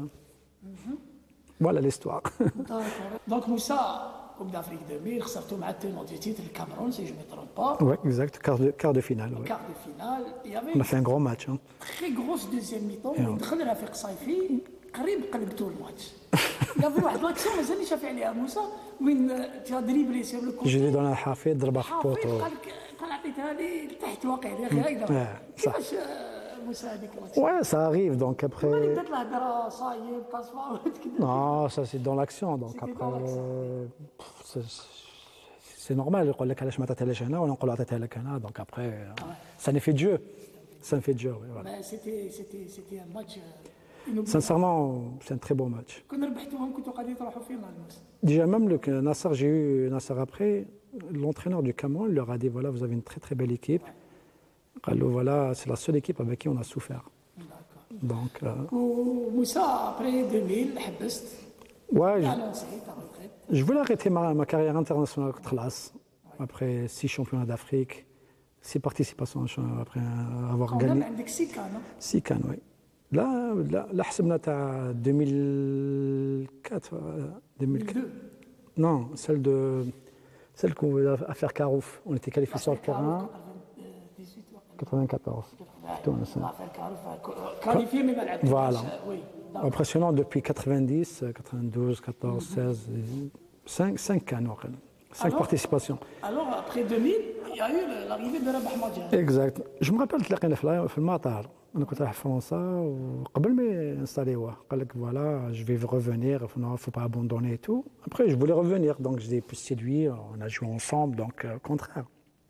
voilà l'histoire D'accord. Donc Moussa, Coupe d'Afrique deux mille, خسرتوا مع التنور du titre le Cameroun, si je ne me trompe pas. ouais exact quart de, quart de finale ouais. Quart de finale, il y avait On a une fait un gros match hein. très grosse deuxième mi-temps Et وين دخل رفيق صيفي قريب قلبتوا الماتش. Il y avait واحد لاكسيون مازال شافي عليها موسى وين تي دريبلي سير لو كوتي. جيلي دون الحافظ ضربها في حافظ البوطو قال لك قال عطيتها لي لتحت واقع يا اخي هكذا. آه، صح. كيفاش آه، موسى هذيك الاكسيون؟ ouais ça arrive donc ملي après بدات الهضره صايب تصفى كذا. non ça c'est dans l'action donc C'était après dans l'action. euh, c'est c'est normal يقول لك علاش ما عطيتهاليش انا وانا نقول عطيتها لك انا donc après euh, ça n'est fait de jeu ça ne fait de jeu ouais, voilà. Mais c'était c'était c'était un match euh, inoubliable. Sincèrement, c'est un très beau match. كنا ربحتوهم كنتوا قاعدين تروحوا فينا الموسم. Déjà, même le Nasser, j'ai eu Nasser après, l'entraîneur du Cameroun leur a dit voilà, vous avez une très très belle équipe. Alors voilà, c'est la seule équipe avec qui on a souffert. D'accord. Donc, euh, وموسى après deux mille حبست ouais, je, annoncé ta retraite. je voulais arrêter ma, ma carrière internationale contre l'As. Après six championnats d'Afrique, six participations après avoir quand même gagné. عندك سيكا non six cannes, oui. Là, là, là, حسبنا تاع deux mille quatre, euh, deux mille quatre. deux. Non, celle de celle qu'on veut à faire Carouf. On était qualifiés sur le terrain dix-huit quatre-vingt-quatorze. Putain, ça. qualifié mais ما لعبتش. Voilà. Oui. d'accord. Impressionnant depuis quatre-vingt-dix, quatre-vingt-douze, quatorze, seize, cinq, cinq cannes, cinq Alors participations. Alors après deux mille, il y a eu l'arrivée de Rabah Madjan. Exact. Je me rappelle تلاقينا في في المطار. أنا كنت رايح فرنسا وقبل ما ينستاليوه قال لك voilà, je vais revenir, il ne faut pas abandonner et tout. Après, je voulais revenir, donc je l'ai plus séduit, on a joué ensemble, donc euh, contraire.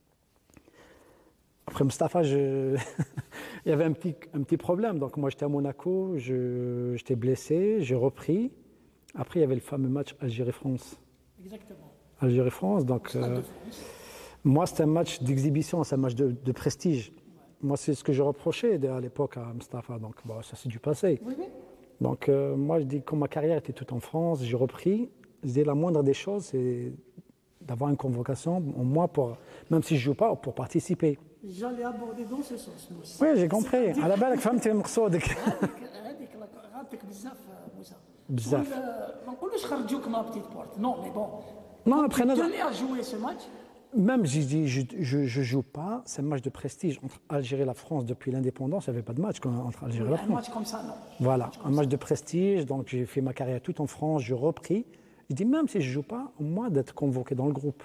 Après Mustapha, je... il y avait un petit, un petit problème. Donc moi, j'étais à Monaco, je, j'étais blessé, j'ai repris. Après, il y avait le fameux match Algérie-France. Exactement. Algérie-France, donc Stade euh, de France. moi, c'était un match d'exhibition, c'est un match de, de prestige. Moi, c'est ce que je reprochais à l'époque à Mustapha, donc bon, ça c'est du passé. Oui, oui. Donc euh, moi, je dis, comme ma carrière était toute en France, j'ai repris. Je dis, la moindre des choses, c'est d'avoir une convocation, au moins pour, même si je ne joue pas, pour participer. J'allais aborder dans ce sens, Moussa. Oui, j'ai compris. على بالك فهمت مقصودك. هذيك غاتك بزاف موسى. بزاف. ولا- ما نقولوش خرجوك من بتيت بورت، نو مي بون. Non, après, Tu non, tenais à jouer ce match. même j'ai dit, je ne joue pas, c'est un match de prestige. Entre Algérie et la France, depuis l'indépendance, il n'y avait pas de match quand- entre Algérie et la Un France. match comme ça, non. Voilà, un match de prestige. Donc j'ai fait ma carrière toute en France, j'ai repris. Je dis, même si je ne joue pas, au moins d'être convoqué dans le groupe.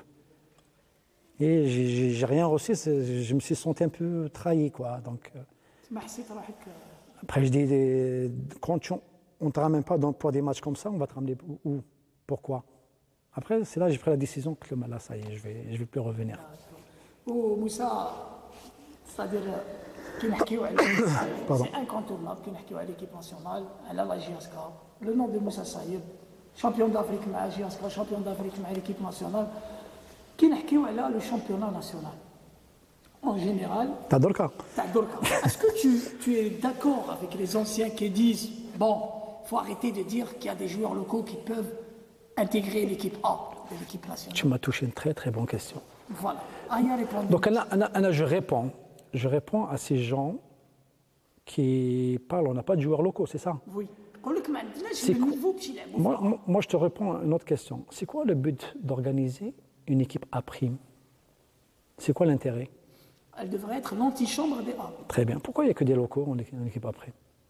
Et j'ai- j'ai j'ai rien reçu, c'est- je me suis senti un peu trahi, quoi. Donc, euh, ما حسيت روحك après, je dis, des- quand tu- on ne te ramène pas dans- pour des matchs comme ça, on va te ramener où, où Pourquoi Après, c'est là que j'ai pris la décision que là, ça y est, je ne vais, je vais plus revenir. وموسى c'est-à-dire كي نحكيو على Pardon. سي انكونتورنابل كي نحكيو على ليكيب ناسيونال على لا جي اس كا لو نون دو موسى صايب شامبيون دافريك مع جي اس كا شامبيون دافريك مع ليكيب ناسيونال كي نحكيو على لو شامبيونا ناسيونال en général T'as Dorka تاع دركا est-ce que tu, tu es d'accord avec les anciens qui disent bon faut arrêter de dire qu'il y a des joueurs locaux qui peuvent intégrer l'équipe A de l'équipe nationale. Tu m'as touché une très très bonne question. Voilà. Aya répond. Donc, Anna, Anna, Anna, je réponds. Je réponds à ces gens qui parlent, on n'a pas de joueurs locaux, c'est ça? Oui. يقول لك ما عندناش C'est quoi- النيفو باش يلعبوا moi, فيها. moi, moi, je te réponds à une autre question. C'est quoi le but d'organiser une équipe à prime? C'est quoi l'intérêt? Elle devrait être l'antichambre des A. Très bien. Pourquoi il n'y a que des locaux en équipe après?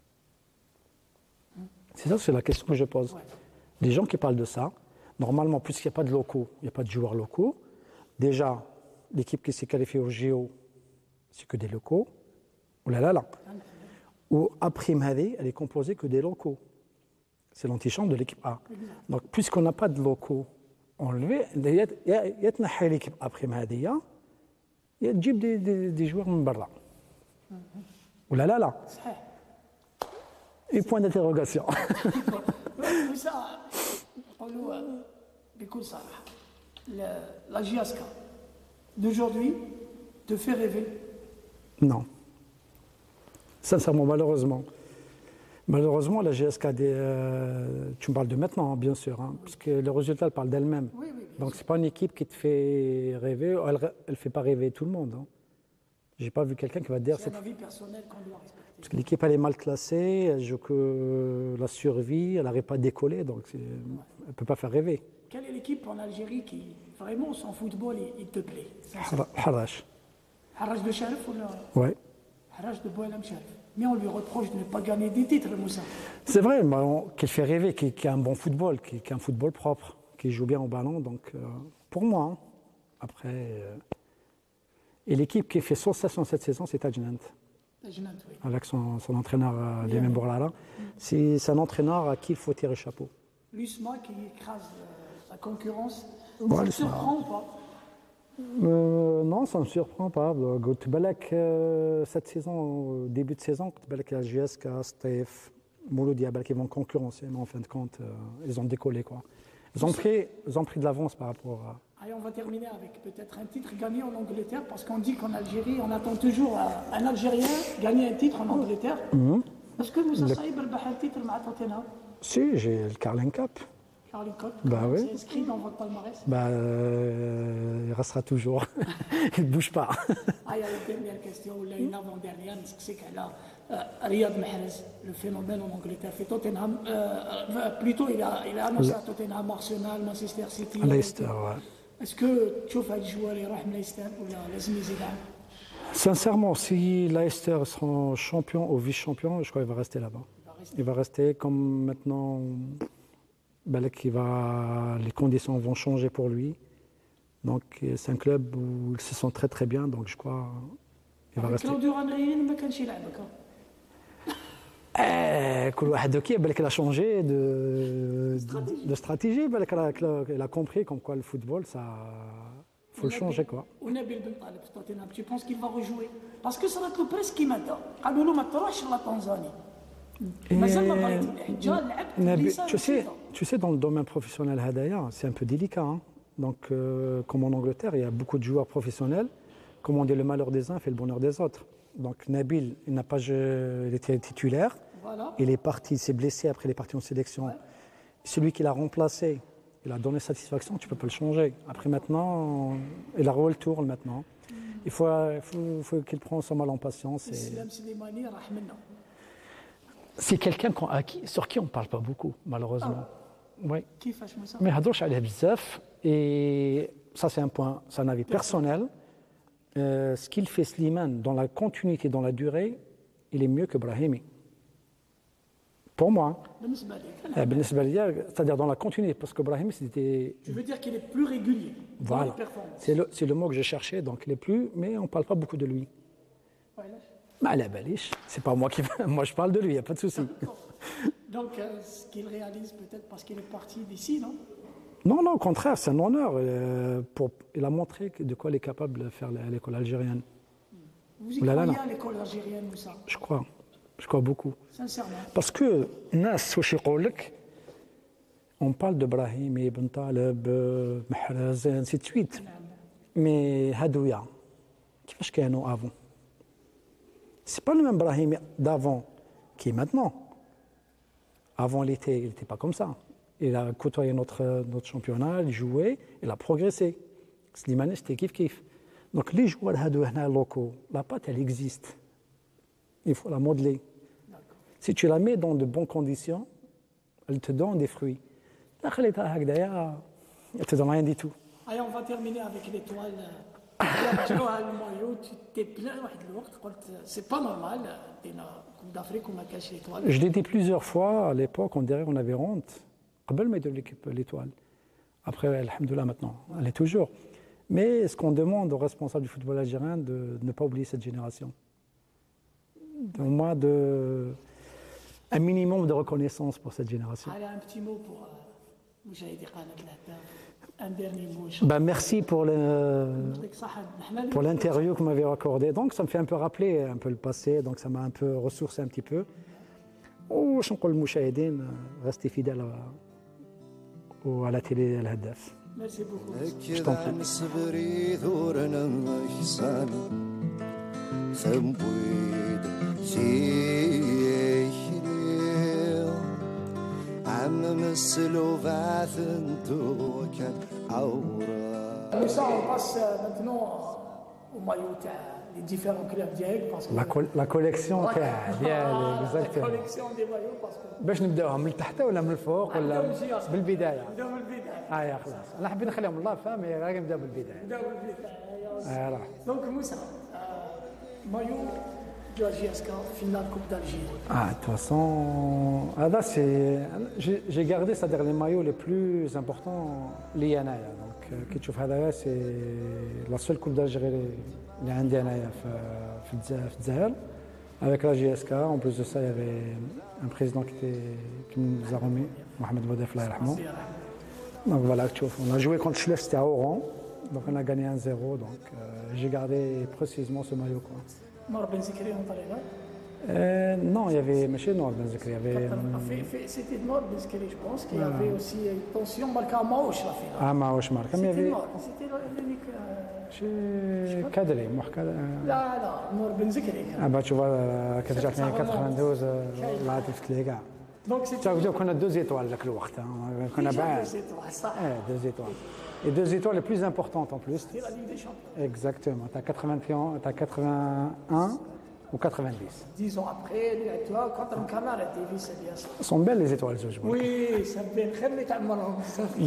C'est ça, c'est la question que je pose. Ouais. Les gens qui parlent de ça, normalement, puisqu'il n'y a pas de locaux, il n'y a pas de joueurs locaux, déjà, l'équipe qui s'est qualifiée au Géo, c'est que des locaux. Ou là là là. Ou après Mahdi, elle est composée que des locaux. C'est l'antichambre de l'équipe A. Donc, puisqu'on n'a pas de locaux enlevés, il y a l'équipe après Mahdi, il y a des, des, des joueurs de barra. Ou là là là. Et point d'interrogation. La J S K d'aujourd'hui te fait rêver? Non. Sincèrement, malheureusement. Malheureusement, la G S K, des, euh, tu me parles de maintenant, hein, bien sûr, hein, parce que le résultat parle d'elle-même. Oui, oui, donc, ce n'est pas une équipe qui te fait rêver, elle ne fait pas rêver tout le monde. Hein. Je n'ai pas vu quelqu'un qui va te dire... C'est un avis personnel qu'on doit respecter. Parce que l'équipe, elle est mal classée, elle joue que la survie, elle n'arrive pas à décoller, donc ouais. Elle ne peut pas faire rêver. Quelle est l'équipe en Algérie qui, vraiment, son football, il, il te plaît? Harrach. Harrach de Sharif ou là? Oui. Harrach de Boualem Sharif. Mais on lui reproche de ne pas gagner des titres, Moussa. C'est vrai, qu'il fait rêver, qu'il a un bon football, qu'il a un football propre, qu'il joue bien au ballon. Donc, euh, pour moi, hein, après. Euh, et l'équipe qui fait sensation cette saison, c'est Tajnant. Tajnant, oui. Avec son, son entraîneur, euh, Lémen Bourlala. C'est un entraîneur à qui il faut tirer chapeau. L'U S M A qui écrase euh, la concurrence, bon, ça ne surprend pas? Euh, non, ça ne me surprend pas. Balak, euh, cette saison, début de saison, Balak, la G S K, Stef, Mouloudi, Balak, ils vont concurrencer, mais en fin de compte, euh, ils ont décollé. Quoi. Ils, ont pris, ils ont pris de l'avance par rapport à. Allez, on va terminer avec peut-être un titre gagné en Angleterre, parce qu'on dit qu'en Algérie, on attend toujours un, un Algérien gagner un titre en Angleterre. Mm-hmm. Est-ce que Moussa Le... Saïb a un titre avec Tottenham? Si, j'ai le Carling Cup. Carling Cup, bah oui. C'est inscrit dans votre palmarès? Bah, euh, il restera toujours. Il ne bouge pas. Ah, il y a la dernière question, ou là, une avant-dernière, c'est qu'elle a euh, Riyad Mahrez, le phénomène en Angleterre, fait Tottenham. Euh, euh, plutôt, il a, il a annoncé à Tottenham, Arsenal, Manchester City. Leicester, ouais. Est-ce que tu vois le joueur il راح Leicester ou là, لازم يزيد? Sincèrement, si Leicester sera champion ou vice-champion, je crois qu'il va rester là-bas. Il va rester, il va rester comme maintenant. Ben, qui va, les conditions vont changer pour lui. Donc, c'est un club où il se sent très très bien. Donc, je crois qu'il va rester. Claudio Ranieri ما كانش يلعبك. Eh, كل واحد qui a changé de stratégie. De stratégie. Il a compris comme quoi le football, ça, faut le changer quoi. ونبيل بن طالب في توتنهام, tu penses qu'il va rejouer? Parce que صارت له بريس كيما دا. قالوا له ما تروحش لتنزانيا. Tu sais, tu sais, dans le domaine professionnel, Hadaya, c'est un peu délicat. Hein. Donc, euh, comme en Angleterre, il y a beaucoup de joueurs professionnels. Comme on dit, le malheur des uns fait le bonheur des autres. Donc, Nabil, il n'a pas il était titulaire. Voilà. Il est parti, il s'est blessé après, il est parti en sélection. Ouais. Celui qui l'a remplacé, il a donné satisfaction, tu ne peux pas le changer. Après, maintenant, il a roulé le tour maintenant. Mm. Il faut, faut, faut qu'il prenne son mal en patience. Et... C'est quelqu'un sur qui on ne parle pas beaucoup, malheureusement. Ah. Oui. Mais Hadouch a bzaf, et ça c'est un point, c'est un avis personnel. Euh, ce qu'il fait Slimane dans la continuité, dans la durée, il est mieux que Brahimi. Pour moi. C'est-à-dire dans la continuité, parce que Brahimi c'était. Tu veux dire qu'il est plus régulier. Voilà. C'est le, c'est le mot que j'ai cherché, donc il est plus, mais on ne parle pas beaucoup de lui. Voilà. Bah, la baliche, c'est pas moi qui. Moi, je parle de lui, il n'y a pas de souci. Donc, euh, ce qu'il réalise peut-être parce qu'il est parti d'ici, non? Non, non, au contraire, c'est un honneur. Euh, pour, il a montré de quoi il est capable de faire l'école algérienne. Vous y croyez à l'école algérienne, ou ça? Je crois. Je crois beaucoup. Sincèrement. Parce que, Nas, on parle de Brahim, Ibn Talib, Mahraz, ainsi de suite. Mais Hadouya, qu'est-ce qu'il y a avant? C'est pas le même Brahim d'avant qui est maintenant. Avant, il n'était il était pas comme ça. Il a côtoyé notre, notre championnat, il jouait, il a progressé. Slimane, c'était kiff-kiff. Donc, les joueurs locaux, la pâte, elle existe. Il faut la modeler. Si tu la mets dans de bonnes conditions, elle te donne des fruits. Elle ne te donne rien du tout. Allez, on va terminer avec l'étoile. رجعوها المايو تي بلان واحد الوقت قلت سي با نورمال دينا كوب دافريك وما كانش ليتوال. Je l'ai dit plusieurs fois à l'époque, on dirait qu'on avait honte. قبل ما يديروا l'équipe l'étoile. Après, alhamdoulilah maintenant, elle est toujours. Mais ce qu'on demande aux responsables du football algérien de, de ne pas oublier cette génération. Au moins de un minimum de reconnaissance pour cette génération. على un petit mot pour مشاهدي قناة الهداف. Un dernier mot. Ben, merci pour le, pour l'interview que vous m'avez accordé. Donc ça me fait un peu rappeler un peu le passé, donc ça m'a un peu ressourcé un petit peu. واش نقول للمشاهدين restez fidèles à, à la télé الهداف. Merci beaucoup. كذا نصبري ثورنا إحسان ثمبويد سيخليل عم مسلو فاثنتو كان عورا. Ça, on passe maintenant au maillot des différents clubs directs parce que La, col la collection تاع ديالي la exactement. collection des maillots parce que باش نبداوها من التحت ولا من الفوق ولا بالبدايه؟ نبداو من البداية. اه يا خلاص انا حبيت نخليهم الله فامي غادي نبداو بالبدايه. نبداو من البداية. اه راه Donc Moussa, euh, maillot de la J S K, finale Coupe d'Algérie. Ah, de toute façon, ah, là, c'est, j'ai, j'ai gardé, c'est-à-dire les maillots les plus importants liés à Naya. Donc, qui tu vois, c'est la seule Coupe d'Algérie qui est à Naya, au Zahel, avec la J S K. En plus de ça, il y avait un président qui, était, qui nous a remis, Mohamed Boudef, là, donc voilà, tu vois, on a joué contre Chlef, c'était à Oran, donc on a gagné un zéro, donc euh, j'ai gardé précisément ce maillot, quoi. Noir Ben Zikri en طريقة. Euh, non, il y avait, mais chez Noir Ben Zikri, il y avait. C'était Noir Ben Zikri, je pense, qu'il y avait aussi une tension marquée à Maouche la finale. Ah, Maouche Marc, mais il y C'était avait. Noir, c'était l'unique. Chez Kadri, Mour Kadri. لا لا نور بن زكري. Ah bah tu vois, quand j'ai fait quatre-vingt-douze, là, tu fais les gars. Donc c'était. Tu vois, on a deux étoiles ذاك الوقت, on a déjà bien. deux étoiles, ça. Eh, deux étoiles. Et deux étoiles les plus importantes en plus. C'est la Ligue des Champions. Exactement. Tu as quatre-vingt-un, tu as quatre-vingt-un ou quatre-vingt-dix. Dix ans après, tu vois, quand un canard a Davis, c'est bien ça. Elles sont belles les étoiles, je vois. Oui, ça fait très bien تعمرهم.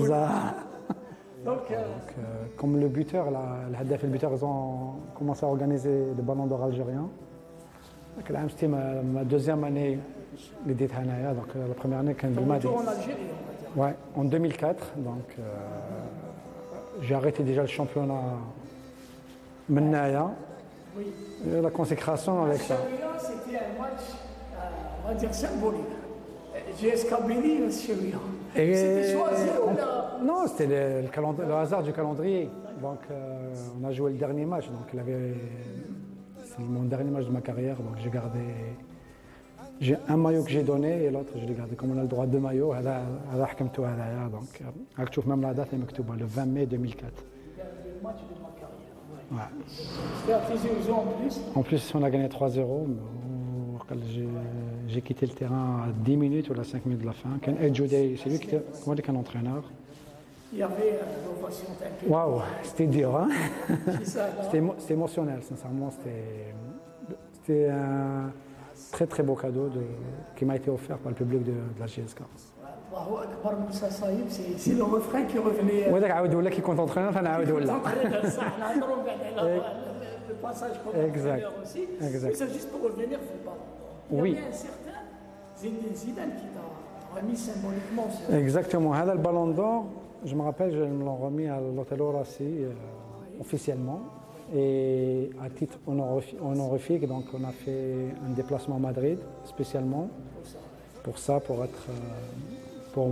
Donc, euh, Donc, euh, comme le buteur, là, le Haddaf et le buteur, ils ont commencé à organiser des ballons d'or algériens. Donc, là, c'était ma, ma deuxième année, les Déthanaya. Donc, euh, la première année, quand ton m'a retour en Algérie, on va dire. Ouais, en deux mille quatre. Donc, euh, j'ai arrêté déjà le championnat Mennaya. Oui. Et la consécration avec ça. Celui-là, c'était un match, euh, on va dire, symbolique. J S K Béni, celui-là. Et C'était choisi ou on- là? Non, c'était le, le calend- le hasard du calendrier. Donc, euh, on a joué le dernier match. Donc, il avait, c'est mon dernier match de ma carrière. Donc, j'ai gardé. J'ai un maillot que j'ai donné et l'autre, je l'ai gardé. Comme on a le droit de deux maillots, هذا هذا حكمته هذايا. Donc, euh, راك تشوف même la date est مكتوبة le vingt mai deux mille quatre. Le match de ma carrière. Ouais. C'était à Tizi Ouzou en plus. En plus, on a gagné trois zéro. mais, euh, J'ai j'ai quitté le terrain à dix minutes ou à cinq minutes de la fin. Ken El Joudey, c'est lui qui était, comment dire, qu'un entraîneur. Il y avait euh, l'ovation d'un peu. Waouh, c'était dur, hein. C'est ça, là. C'était émo- c'était émotionnel, sincèrement. C'était c'était un très très beau cadeau de, qui m'a été offert par le public de, de la J S K. Allahu Akbar Moussa Saïb, c'est c'est le refrain qui revenait. euh, وهذاك عاود ولا كي كنت entraîneur فنعاود ولا. صح نهضروا بعد على le passage qu'on a Exact. fait aussi. Exact. Mais c'est juste pour revenir sur le ballon. Il Oui. y avait un certain Zinedine Zidane qui t'a remis symboliquement ce. Exactement. هذا البالون d'or, je me rappelle, je me l'ai remis à l'hôtel Horassi euh, officiellement. Et à titre honorifique, honorifique, donc on a fait un déplacement à Madrid spécialement pour ça, pour être euh, pour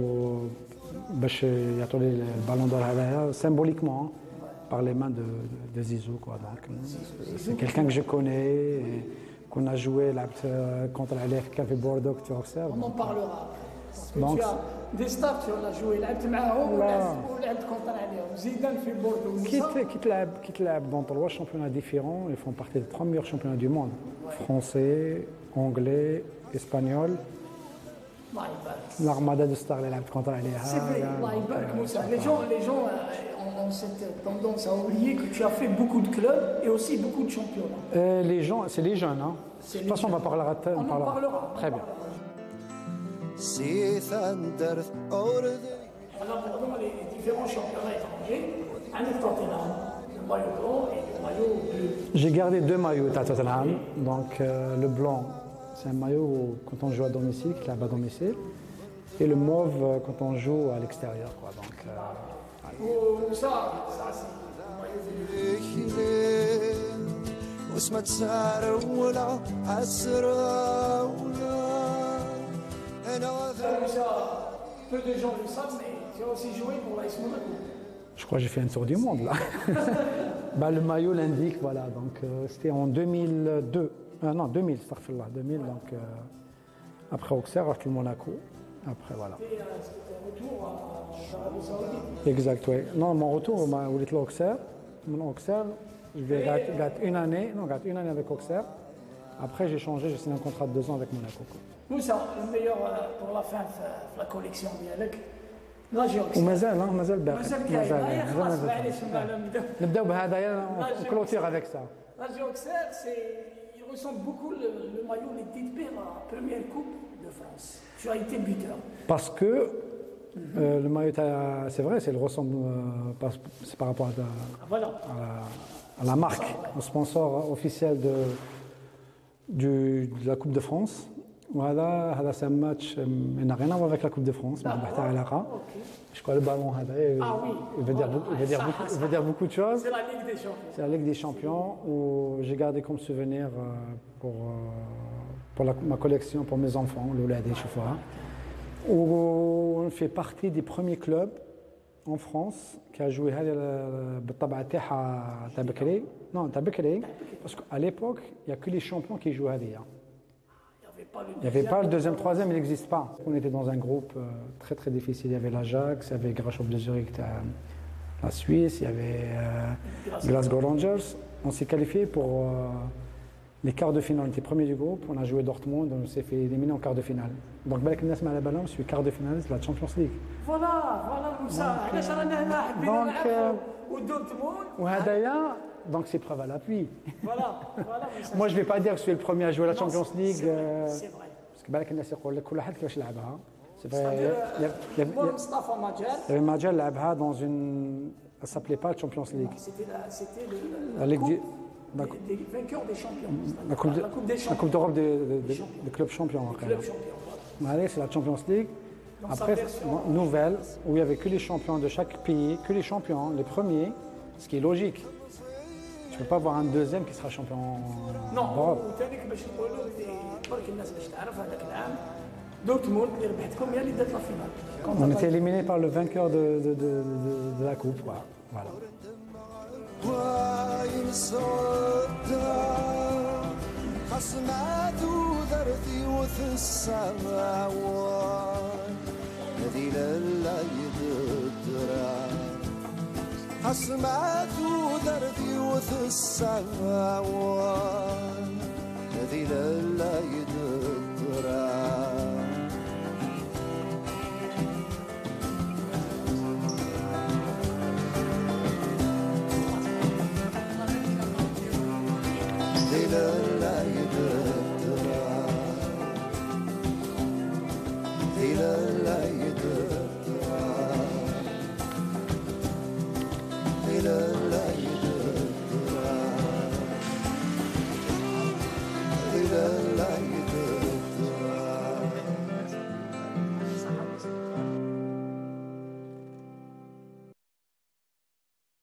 باش يعطوا لي البالون d'or هذايا symboliquement hein, par les mains de, de, de Zizou quoi. Donc c'est quelqu'un que je connais et qu'on a joué لعبت contre عليه في كافي بوردو que tu observes. On en parlera après. Parce que Donc- tu as des stars, tu en as joué, لعبت معاهم ولعبت ولعبت كونتر عليهم. زيدان في بوردو. Qui te, qui, te lab, qui te lab dans trois championnats différents, ils font partie des trois meilleurs championnats du monde. Français, anglais, espagnol. الله يبارك. L'armada de stars, les labs contre les C'est vrai, Allah يبارك Moussa. Les gens, les gens euh, ont, ont cette tendance à oublier que tu as fait beaucoup de clubs et aussi beaucoup de championnats. Euh, les gens, c'est les jeunes. Hein. C'est De les toute façon, on va jeunes. parler à On en parlera. Très bien. سي ثندر أوردي. Alors, pardon, les différents championnats étrangers, un Tottenham, le maillot blanc et le maillot bleu. J'ai gardé deux maillots à Tottenham. Donc euh, le blanc, c'est un maillot quand on joue à domicile, qui est à domicile. Et le mauve euh, quand on joue à l'extérieur. Quoi. Donc, euh, Oh, ça, ça c'est le maillot bleu. واسمة سارة ولا عسرة ولا أنا Ça, peu de gens le savent, mais tu as aussi joué pour l'A S Monaco. je crois que j'ai fait un tour du monde là. Bah, le maillot l'indique, voilà. Donc euh, c'était en deux mille deux. Euh, non, deux mille, astaghfirullah, deux mille. Donc euh, après Auxerre, après le Monaco. Après voilà. Et euh, c'était un retour à l'Arabie Saoudite. Exact, oui. Non, mon retour, bah, où était Auxerre. Mon Auxerre, je vais gâter une année. Non, gâte une année avec Auxerre. Après, j'ai changé, j'ai signé un contrat de deux ans avec Monaco. Quoi. Moussa, le meilleur euh, pour la fin de la collection ديالك راجي اوكسير. ومازال ها مازال باقي مازال كاين. مازال هاي مازال خلاص مازال. معليش نبداو. نبداو بهذايا نكلوتير avec ça. راجي اوكسير c'est il ressemble beaucoup le, le maillot les titres à la première coupe de France. Tu as été buteur. Parce que euh, le maillot, t'as- c'est vrai, c'est le ressemble, euh, par- c'est par rapport à, ta- Ah, voilà. à la, à la marque, au sponsor officiel de, du- de la Coupe de France. Voilà, هذا c'est un match, euh, il n'a rien à voir avec la Coupe de France, mais D'accord. بحث علاقة. Ok. Je crois que le ballon هذا, il, Ah oui. il veut dire, Voilà. beaucoup- il veut dire, Ça, beaucoup, il ça. veut dire beaucoup de choses. C'est la Ligue des Champions. C'est la Ligue des Champions où j'ai gardé comme souvenir euh, pour, euh, pour la- ma collection, pour mes enfants, l'Oulad et Choufoua, où on fait partie des premiers clubs en France qui a joué هذه ال- بالطبعة تاعها تاع بكري. Non, تاع بكري, parce qu'à l'époque, il n'y a que les champions qui jouent هذه. Il n'y avait pas le Il n'y avait pas le deuxième, troisième, il n'existe pas. On était dans un groupe euh, très très difficile. Il y avait l'Ajax, il y avait Grasshopper de Zurich, euh, la Suisse, il y avait euh, Glasgow Rangers. On s'est qualifié pour euh, les quarts de finale. On était premier du groupe, on a joué Dortmund, on s'est fait éliminer en quart de finale. Donc Balak Nas la ballon, je suis quart de finale de la Champions League. Voilà, voilà Moussa. علاش رانا هنا حبينا Donc, نلعبوا euh, ودورتموند. وهدايا, donc c'est preuve à l'appui. Voilà, voilà Moussa. Moi je ne vais pas dire que je suis le premier à jouer à la Non, Champions c'est- League. c'est vrai, euh, c'est vrai. parce que Balak Nas يقول لك كل واحد كيفاش لعبها. C'est vrai. C'est-à-dire, il y a- il y a- il y a- moi, Mustafa Madjal, Il y avait Madjal Labha dans une. Elle ne s'appelait pas Champions League. c'était la, c'était le- la, La Ligue coupe des- la des, des vainqueurs des champions. La Coupe, de- la coupe des la champions. Coupe d'Europe des, des- des- champions. des clubs champions. après. Club champion, voilà. Allez, c'est la Champions League. Dans sa Après, version. bon, nouvelle, où il n'y avait que les champions de chaque pays, que les champions, les premiers, ce qui est logique. Tu ne peux pas avoir un deuxième qui sera champion Non, d'Europe. وثاني باش نقولوا اللي برك الناس باش تعرف هذاك العام دورتموند اللي ربحتكم هي اللي دات لا فينال. On était éliminé par le vainqueur de, de, de- de- de la Coupe. Voilà. Voilà. وين صدى حسمات ذرتي وث السماوات هذي لا يدرى حسمات ذرتي وث السماوات هذي لا يدرى